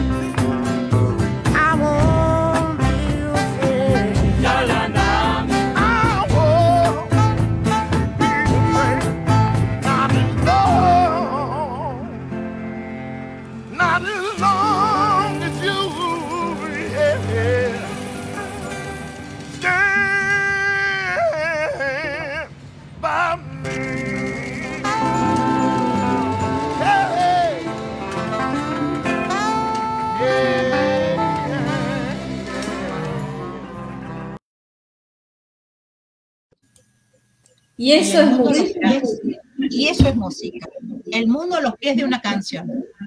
I won't be afraid. La la la. I won't be afraid. Not as long, not as long as you, yeah, stand by me. Hey, Y eso es música. Y eso es música. El mundo a los pies de una canción.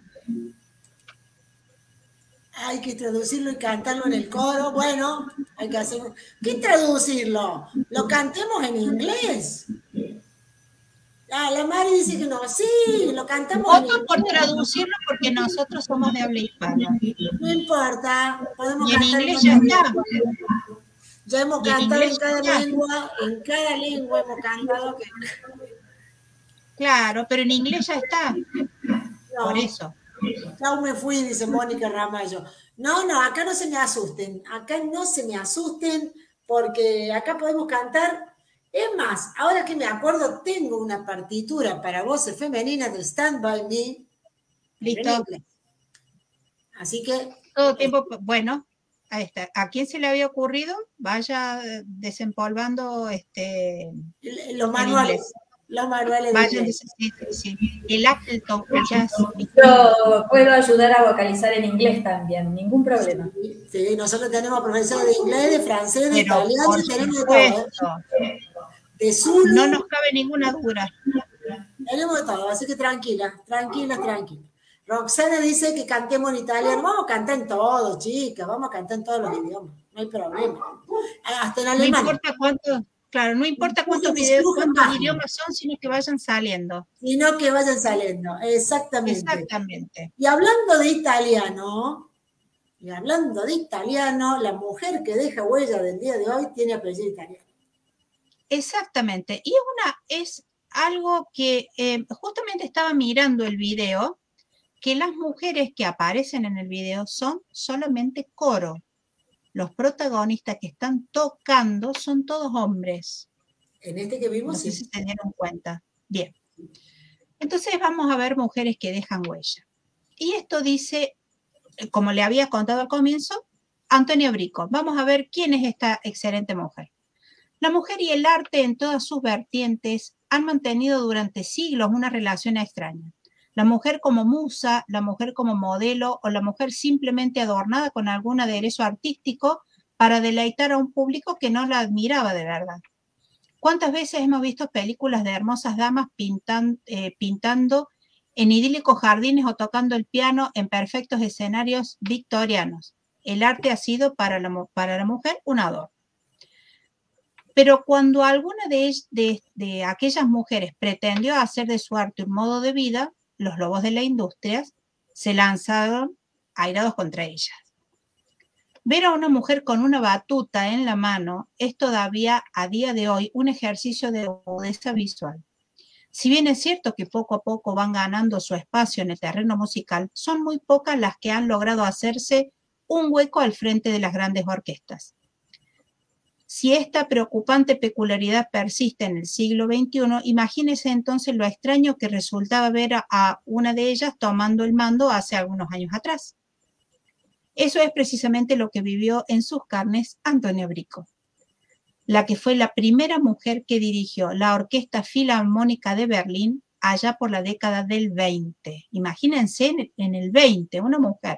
Hay que traducirlo y cantarlo en el coro. Bueno, hay que hacer... ¿Qué traducirlo? ¿Lo cantemos en inglés? Ah, la Mari dice que no. Sí, lo cantamos en Voto inglés. por traducirlo porque nosotros somos de habla hispana. No importa. Podemos Y en cantar inglés en ya otra está. lengua. Ya hemos Y en cantado en inglés cada ya. lengua. En cada lengua hemos cantado que... Claro, pero en inglés ya está. No. Por eso. Chau, me fui, dice Mónica Ramallo. No, acá no se me asusten. Acá no se me asusten porque acá podemos cantar. Es más, ahora que me acuerdo, tengo una partitura para voces femeninas de Stand By Me. Listo. en inglés. Así que Todo tiempo, bueno, ahí está. ¿A quién se le había ocurrido? Vaya desempolvando los en manuales. inglés. Los manuales de Vayan, inglés. sí. El Appleton Jazz. Yo puedo ayudar a vocalizar en inglés también, ningún problema. Sí, nosotros tenemos profesores de inglés, de francés, de Pero italiano, por y tenemos de todo. supuesto, De Zulu. no nos cabe ninguna duda. Tenemos de todo, así que tranquila. Roxana dice que cantemos en italiano. Vamos a cantar en todo, chicas. Vamos a cantar en todos los idiomas. No hay problema. Hasta en No alemán. importa cuánto, claro, no importa cuántos idiomas son, sino que vayan saliendo. Sino que vayan saliendo. Exactamente. Exactamente. Y hablando de italiano, la mujer que deja huella del día de hoy tiene apellido italiano. Exactamente. Y es algo que justamente estaba mirando el video, que las mujeres que aparecen en el video son solamente coro. Los protagonistas que están tocando son todos hombres. En este que vimos, No sé sí. si se dieron cuenta. Bien. Entonces vamos a ver mujeres que dejan huella. Y esto dice, como le había contado al comienzo, Antonia Bricco. Vamos a ver quién es esta excelente mujer. La mujer y el arte en todas sus vertientes han mantenido durante siglos una relación extraña. La mujer como musa, la mujer como modelo o la mujer simplemente adornada con algún aderezo artístico para deleitar a un público que no la admiraba de verdad. ¿Cuántas veces hemos visto películas de hermosas damas pintando en idílicos jardines o tocando el piano en perfectos escenarios victorianos? El arte ha sido para la mujer un adorno. Pero cuando alguna de aquellas mujeres pretendió hacer de su arte un modo de vida, los lobos de la industria se lanzaron airados contra ellas. Ver a una mujer con una batuta en la mano es todavía a día de hoy un ejercicio de agudeza visual. Si bien es cierto que poco a poco van ganando su espacio en el terreno musical, son muy pocas las que han logrado hacerse un hueco al frente de las grandes orquestas. Si esta preocupante peculiaridad persiste en el siglo XXI, imagínese entonces lo extraño que resultaba ver a una de ellas tomando el mando hace algunos años atrás. Eso es precisamente lo que vivió en sus carnes Antonia Bricco, la que fue la primera mujer que dirigió la Orquesta Filarmónica de Berlín allá por la década del 20. Imagínense en el 20, una mujer.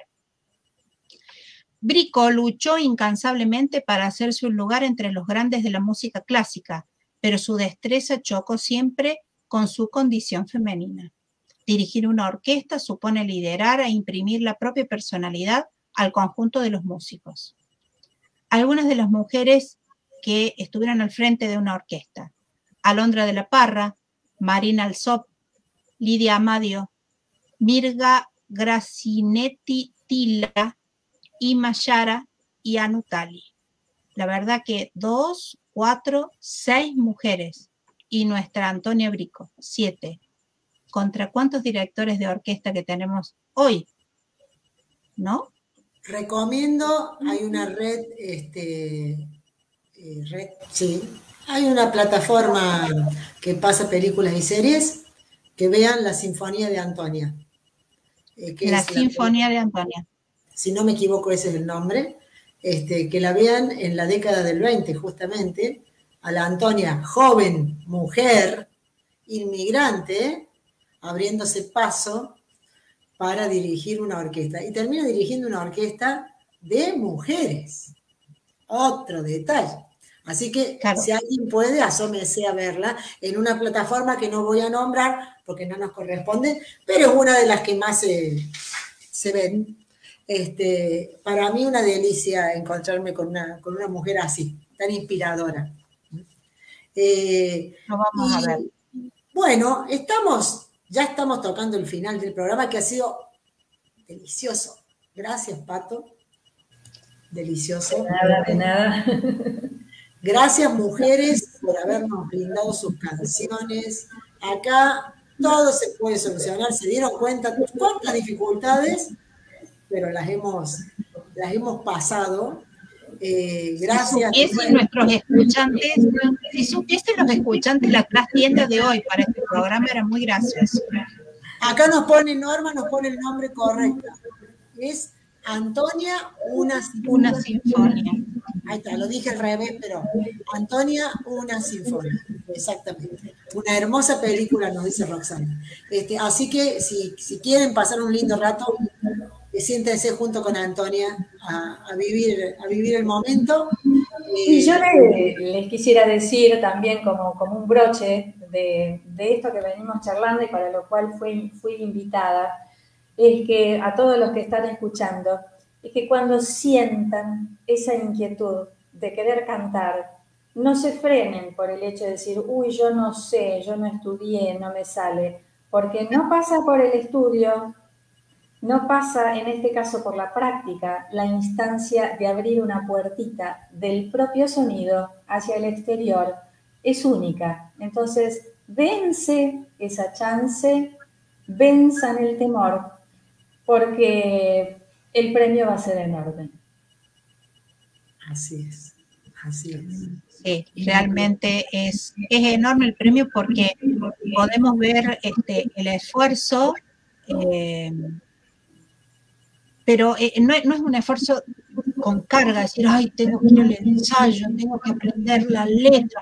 Bricco luchó incansablemente para hacerse un lugar entre los grandes de la música clásica, pero su destreza chocó siempre con su condición femenina. Dirigir una orquesta supone liderar e imprimir la propia personalidad al conjunto de los músicos. Algunas de las mujeres que estuvieron al frente de una orquesta: Alondra de la Parra, Marina Alsop, Lidia Amadio, Mirga Gracinetti Tilla, Ima Yara y Anu Tali. la verdad que 2, 4, 6 mujeres y nuestra Antonia Brico, 7. ¿Contra cuántos directores de orquesta que tenemos hoy? ¿No? Recomiendo, hay una red, sí, hay una plataforma que pasa películas y series, que vean la Sinfonía de Antonia. La Sinfonía de Antonia. Si no me equivoco, ese es el nombre. Que la vean en la década del 20, justamente, a la Antonia, joven, mujer, inmigrante, abriéndose paso para dirigir una orquesta. Y termina dirigiendo una orquesta de mujeres. Otro detalle. Así que, claro, si alguien puede, asómese a verla en una plataforma que no voy a nombrar porque no nos corresponde, pero es una de las que más se ven. Para mí una delicia encontrarme con una mujer así, tan inspiradora. Vamos a ver. Bueno, ya estamos tocando el final del programa, que ha sido delicioso. Gracias, Pato. Delicioso. De nada. Gracias, mujeres, por habernos brindado sus canciones. Acá todo se puede solucionar. Se dieron cuenta de cuántas dificultades, pero las hemos pasado. Gracias. Si supiesen nuestros escuchantes, si supiesen los escuchantes la trastienda de hoy para este programa, era muy gracioso. Acá Norma nos pone el nombre correcto. Es Antonia, una sinfonía. Ahí está, lo dije al revés, pero Antonia, una sinfonía. Exactamente. Una hermosa película, nos dice Roxana. Así que si quieren pasar un lindo rato, siéntense junto con Antonia a vivir el momento. Y yo les quisiera decir también como un broche de esto que venimos charlando y para lo cual fui invitada, es que a todos los que están escuchando, es que cuando sientan esa inquietud de querer cantar, no se frenen por el hecho de decir, uy, yo no sé, yo no estudié, no me sale, porque no pasa por el estudio, no pasa en este caso por la práctica, la instancia de abrir una puertita del propio sonido hacia el exterior es única. Entonces, dense esa chance, venzan el temor, porque el premio va a ser enorme. Así es, así es. Sí, realmente es enorme el premio porque podemos ver el esfuerzo, pero no es un esfuerzo con carga, decir, ay, tengo que ir al ensayo, tengo que aprender la letra.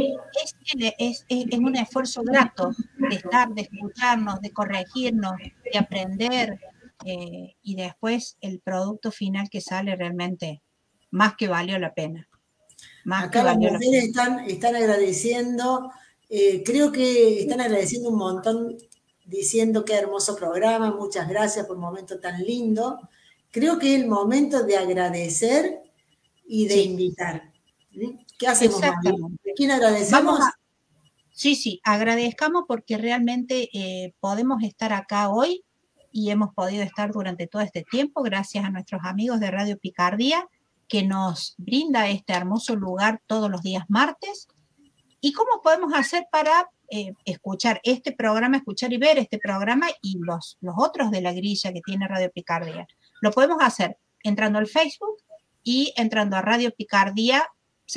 Es un esfuerzo grato de estar, de escucharnos, de corregirnos, de aprender, y después el producto final que sale realmente más que valió la pena. Acá las mujeres están agradeciendo, creo que están agradeciendo un montón, diciendo qué hermoso programa, muchas gracias por un momento tan lindo. Creo que es el momento de agradecer y de invitar. ¿Qué hacemos, Mami? ¿De quién agradecemos? Sí, agradezcamos porque realmente podemos estar acá hoy y hemos podido estar durante todo este tiempo gracias a nuestros amigos de Radio Picardía, que nos brinda este hermoso lugar todos los días martes. ¿Y cómo podemos hacer para escuchar este programa, escuchar y ver este programa y los otros de la grilla que tiene Radio Picardía? Lo podemos hacer entrando al Facebook y entrando a Radio Picardía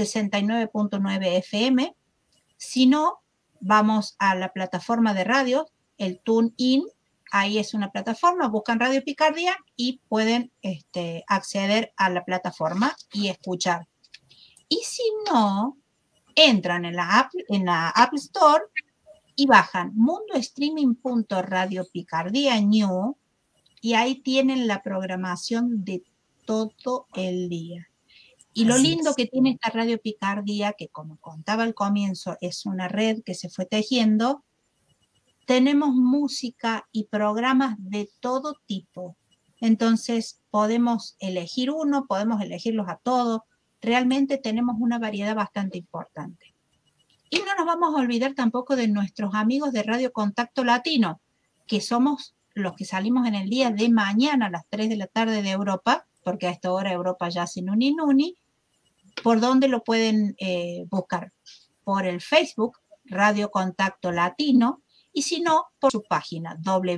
69.9 FM. Si no, vamos a la plataforma de radio, el TuneIn. Ahí es una plataforma, buscan Radio Picardía y pueden acceder a la plataforma y escuchar. Y si no, entran en la App Store y bajan mundostreaming.radiopicardía New y ahí tienen la programación de todo el día. Y lo lindo que tiene esta Radio Picardía, que como contaba al comienzo, es una red que se fue tejiendo. Tenemos música y programas de todo tipo. Entonces, podemos elegir uno, podemos elegirlos a todos. Realmente tenemos una variedad bastante importante. Y no nos vamos a olvidar tampoco de nuestros amigos de Radio Contacto Latino, que somos los que salimos en el día de mañana a las 3 de la tarde de Europa, porque a esta hora Europa ya hace nuni, ¿por dónde lo pueden buscar? Por el Facebook, Radio Contacto Latino, y si no, por su página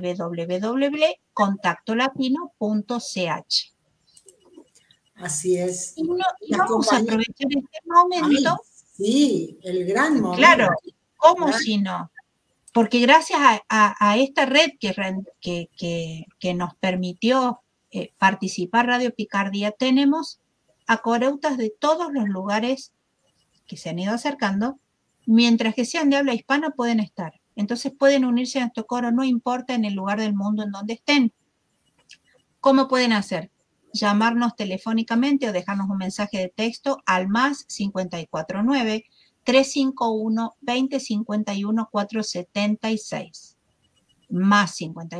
www.contactolatino.ch. Así es. Y vamos a aprovechar este momento. Ay, sí, el gran momento. Claro, ¿cómo si no? Porque gracias a esta red que nos permitió participar Radio Picardía, tenemos acoreutas de todos los lugares que se han ido acercando, mientras que sean de habla hispana pueden estar. Entonces pueden unirse a nuestro coro, no importa en el lugar del mundo en donde estén. ¿Cómo pueden hacer? Llamarnos telefónicamente o dejarnos un mensaje de texto al más 549-351-2051-476. Más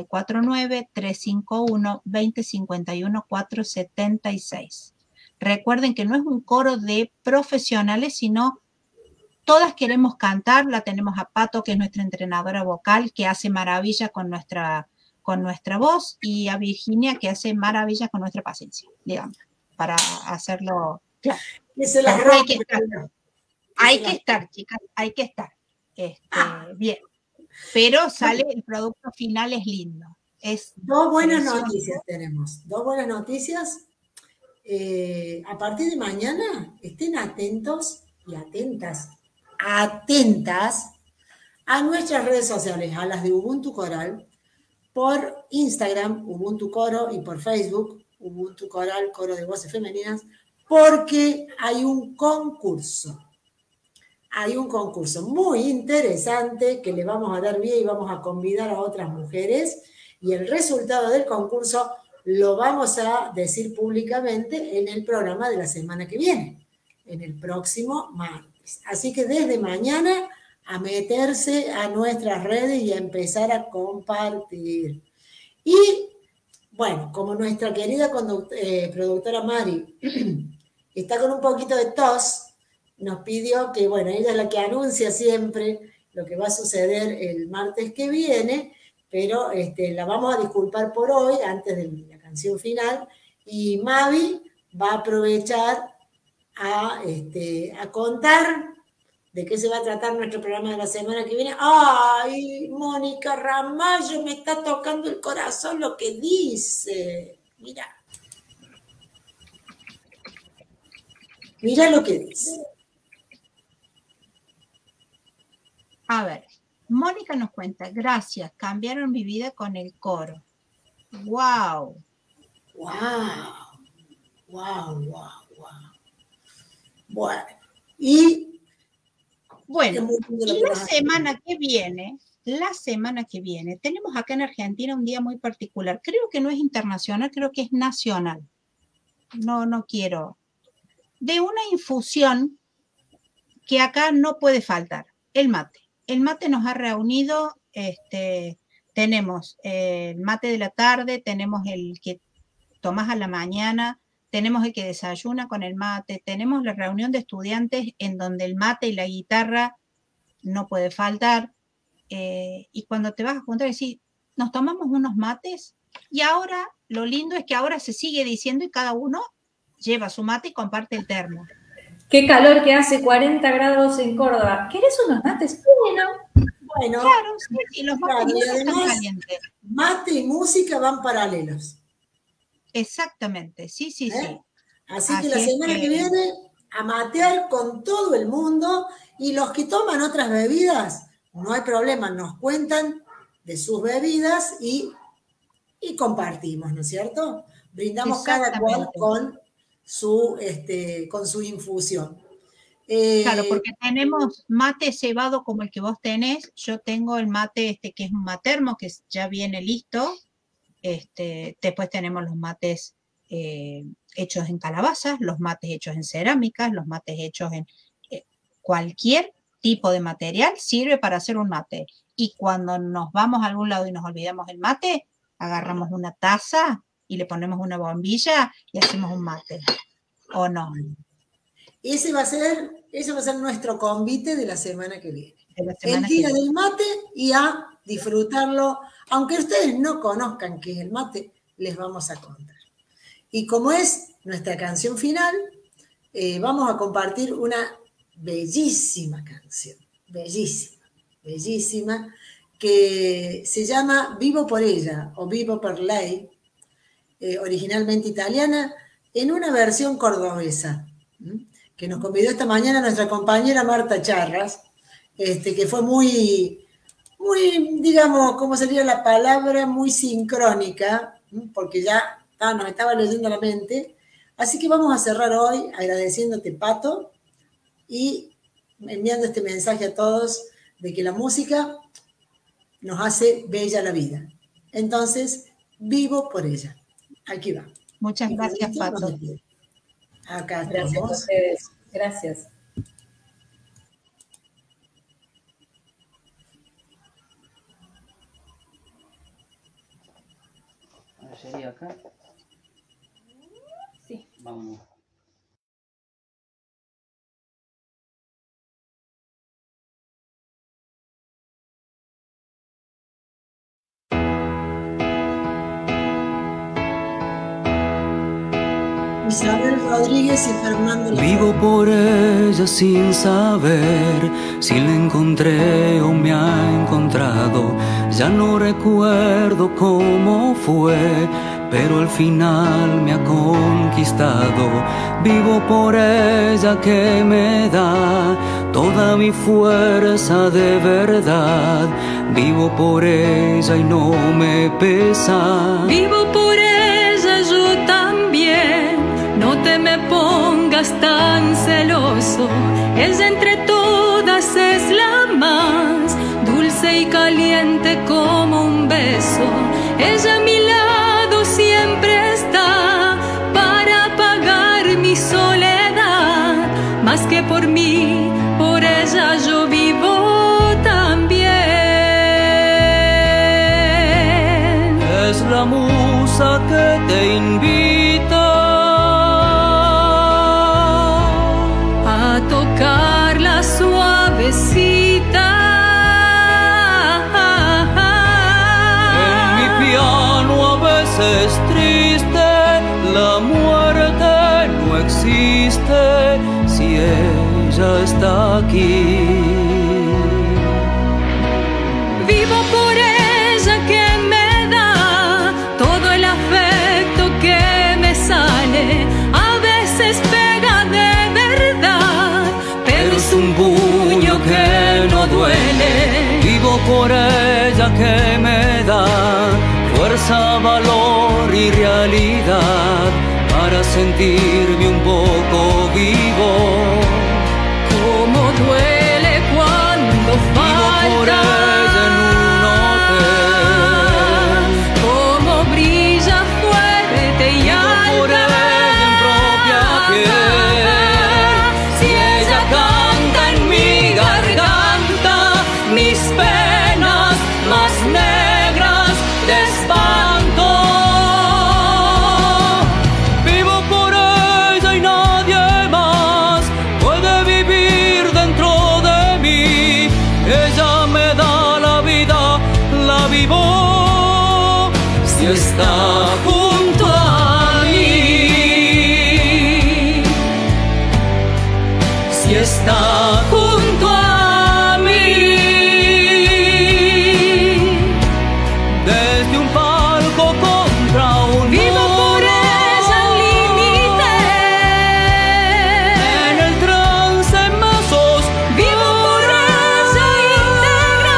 549-351-2051-476. Recuerden que no es un coro de profesionales, sino todas queremos cantar. La tenemos a Pato, que es nuestra entrenadora vocal, que hace maravillas con nuestra voz, y a Virginia, que hace maravillas con nuestra paciencia, digamos, para hacerlo claro. Hay que estar, chicas, hay que estar. Bien. Pero sale, el producto final es lindo. Dos buenas noticias tenemos. Dos buenas noticias. A partir de mañana, estén atentos y atentas a nuestras redes sociales, a las de Ubuntu Coral, por Instagram, Ubuntu Coro, y por Facebook, Ubuntu Coral, Coro de Voces Femeninas, porque hay un concurso. Hay un concurso muy interesante que le vamos a dar vía y vamos a convidar a otras mujeres, y el resultado del concurso lo vamos a decir públicamente en el programa de la semana que viene, en el próximo martes. Así que desde mañana a meterse a nuestras redes y a empezar a compartir. Y bueno, como nuestra querida productora Mari está con un poquito de tos, nos pidió que, bueno, ella es la que anuncia siempre lo que va a suceder el martes que viene, pero la vamos a disculpar por hoy, antes de la canción final, y Mavi va a aprovechar a contar de qué se va a tratar nuestro programa de la semana que viene. ¡Ay, Mónica Ramallo, me está tocando el corazón lo que dice! Mira. Mira lo que dice. A ver, Mónica nos cuenta: gracias, cambiaron mi vida con el coro. ¡Wow! ¡Wow! ¡Wow, wow, wow! Bueno, y la semana que viene, tenemos acá en Argentina un día muy particular. Creo que no es internacional, creo que es nacional. No quiero. De una infusión que acá no puede faltar, el mate. El mate nos ha reunido, tenemos el mate de la tarde, tenemos el que tomás a la mañana, tenemos el que desayuna con el mate, tenemos la reunión de estudiantes en donde el mate y la guitarra no puede faltar. Y cuando te vas a juntar, decís, nos tomamos unos mates, y ahora lo lindo es que ahora se sigue diciendo y cada uno lleva su mate y comparte el termo. Qué calor que hace, 40 grados en Córdoba. ¿Querés unos mates? Bueno, claro, sí, y los mates claro, y están además, calientes. Mate y música van paralelos. Exactamente, sí. Así que la semana que viene, a matear con todo el mundo, y los que toman otras bebidas, no hay problema, nos cuentan de sus bebidas y compartimos, ¿no es cierto? Brindamos cada cual con su infusión. Claro, porque tenemos mate cebado como el que vos tenés. Yo tengo el mate que es un matermo, que ya viene listo. Después tenemos los mates hechos en calabazas, los mates hechos en cerámicas, los mates hechos en cualquier tipo de material sirve para hacer un mate. Y cuando nos vamos a algún lado y nos olvidamos el mate, agarramos una taza y le ponemos una bombilla y hacemos un mate. ¿O no? Ese va a ser nuestro convite de la semana que viene. El día del mate, y a disfrutarlo. Aunque ustedes no conozcan qué es el mate, les vamos a contar. Y como es nuestra canción final, vamos a compartir una bellísima canción, bellísima, bellísima, que se llama Vivo por ella o Vivo per lei, originalmente italiana, en una versión cordobesa, que nos convidó esta mañana nuestra compañera Marta Charras, que fue muy, digamos, ¿cómo sería la palabra? Muy sincrónica, porque ya nos estaba leyendo la mente. Así que vamos a cerrar hoy agradeciéndote, Pato, y enviando este mensaje a todos de que la música nos hace bella la vida. Entonces, vivo por ella. Aquí va. Muchas gracias, Pato. Acá Gracias estamos. a ustedes. Gracias. Ahora sería acá. Sí. Vámonos. Isabel Rodríguez y Fernando Laferte. Vivo por ella sin saber si la encontré o me ha encontrado. Ya no recuerdo cómo fue, pero al final me ha conquistado. Vivo por ella que me da toda mi fuerza de verdad. Vivo por ella y no me pesa. Vivo por ella yo también. No te me pongas tan celoso. Ella entre todas es la más dulce y caliente como un beso. Ella a mi lado siempre está para apagar mi soledad. Más que por mí, por ella yo vivo también. Es la musa que te invita A tocarla suavecita. en mi piano. A veces triste, la muerte no existe si ella está aquí. Vivo por ella que me da todo el afecto que me sale. A veces pega de verdad, pero es un puño que no duele. Vivo por ella que me da fuerza, valor y realidad para sentirme un poco vivo. Cómo duele cuando Vivo por falta. ella en un hotel. Cómo brilla fuerte y Vivo por alta. ella en propia piel. Si ella canta en mi garganta, mis penas más negras de espanto. Vivo por ella y nadie más puede vivir dentro de mí. Ella me da la vida, la vivo si está junto a mí. Si está junto a mí. Desde un palco contra un Vivo por ella al límite. en el trance más oscuro. Vivo por ella íntegra.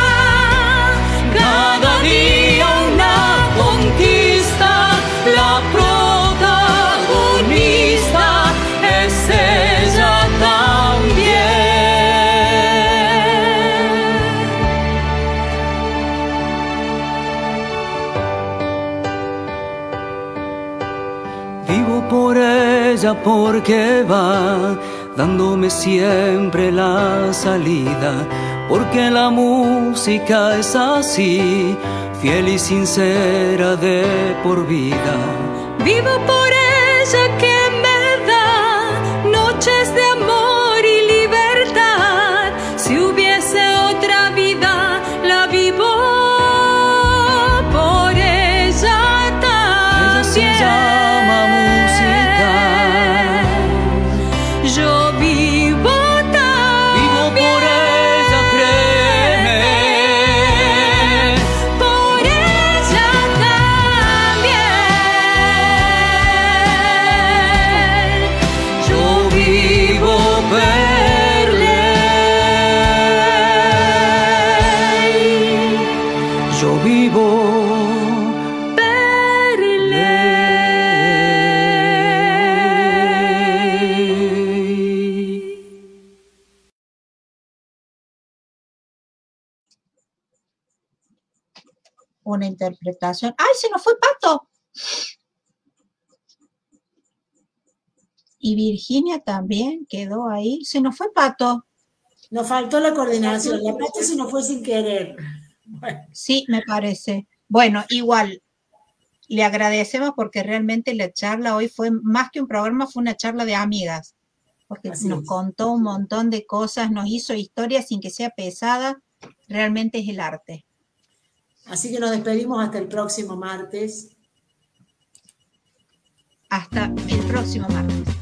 Cada día una conquista. La protagonista es ella también. Vivo por ella porque va dándome siempre la salida, porque la música es así, fiel y sincera de por vida. Vivo por ella que me da noches de amor y libertad. Si hubiese otra vida, la vivo por ella también. Ella se llama música vivo por ella, créeme. por ella también. Yo vivo per lei. Yo vivo Per lei. Una interpretación. ¡Ay, se nos fue Pato! Y Virginia también quedó ahí. Se nos fue Pato. Nos faltó la coordinación. La parte se nos fue sin querer. Bueno, Sí, me parece. Bueno, igual, le agradecemos porque realmente la charla hoy fue más que un programa, fue una charla de amigas. Porque Así nos es. contó un montón de cosas, nos hizo historias sin que sea pesada. Realmente es el arte. así que nos despedimos hasta el próximo martes. Hasta el próximo martes.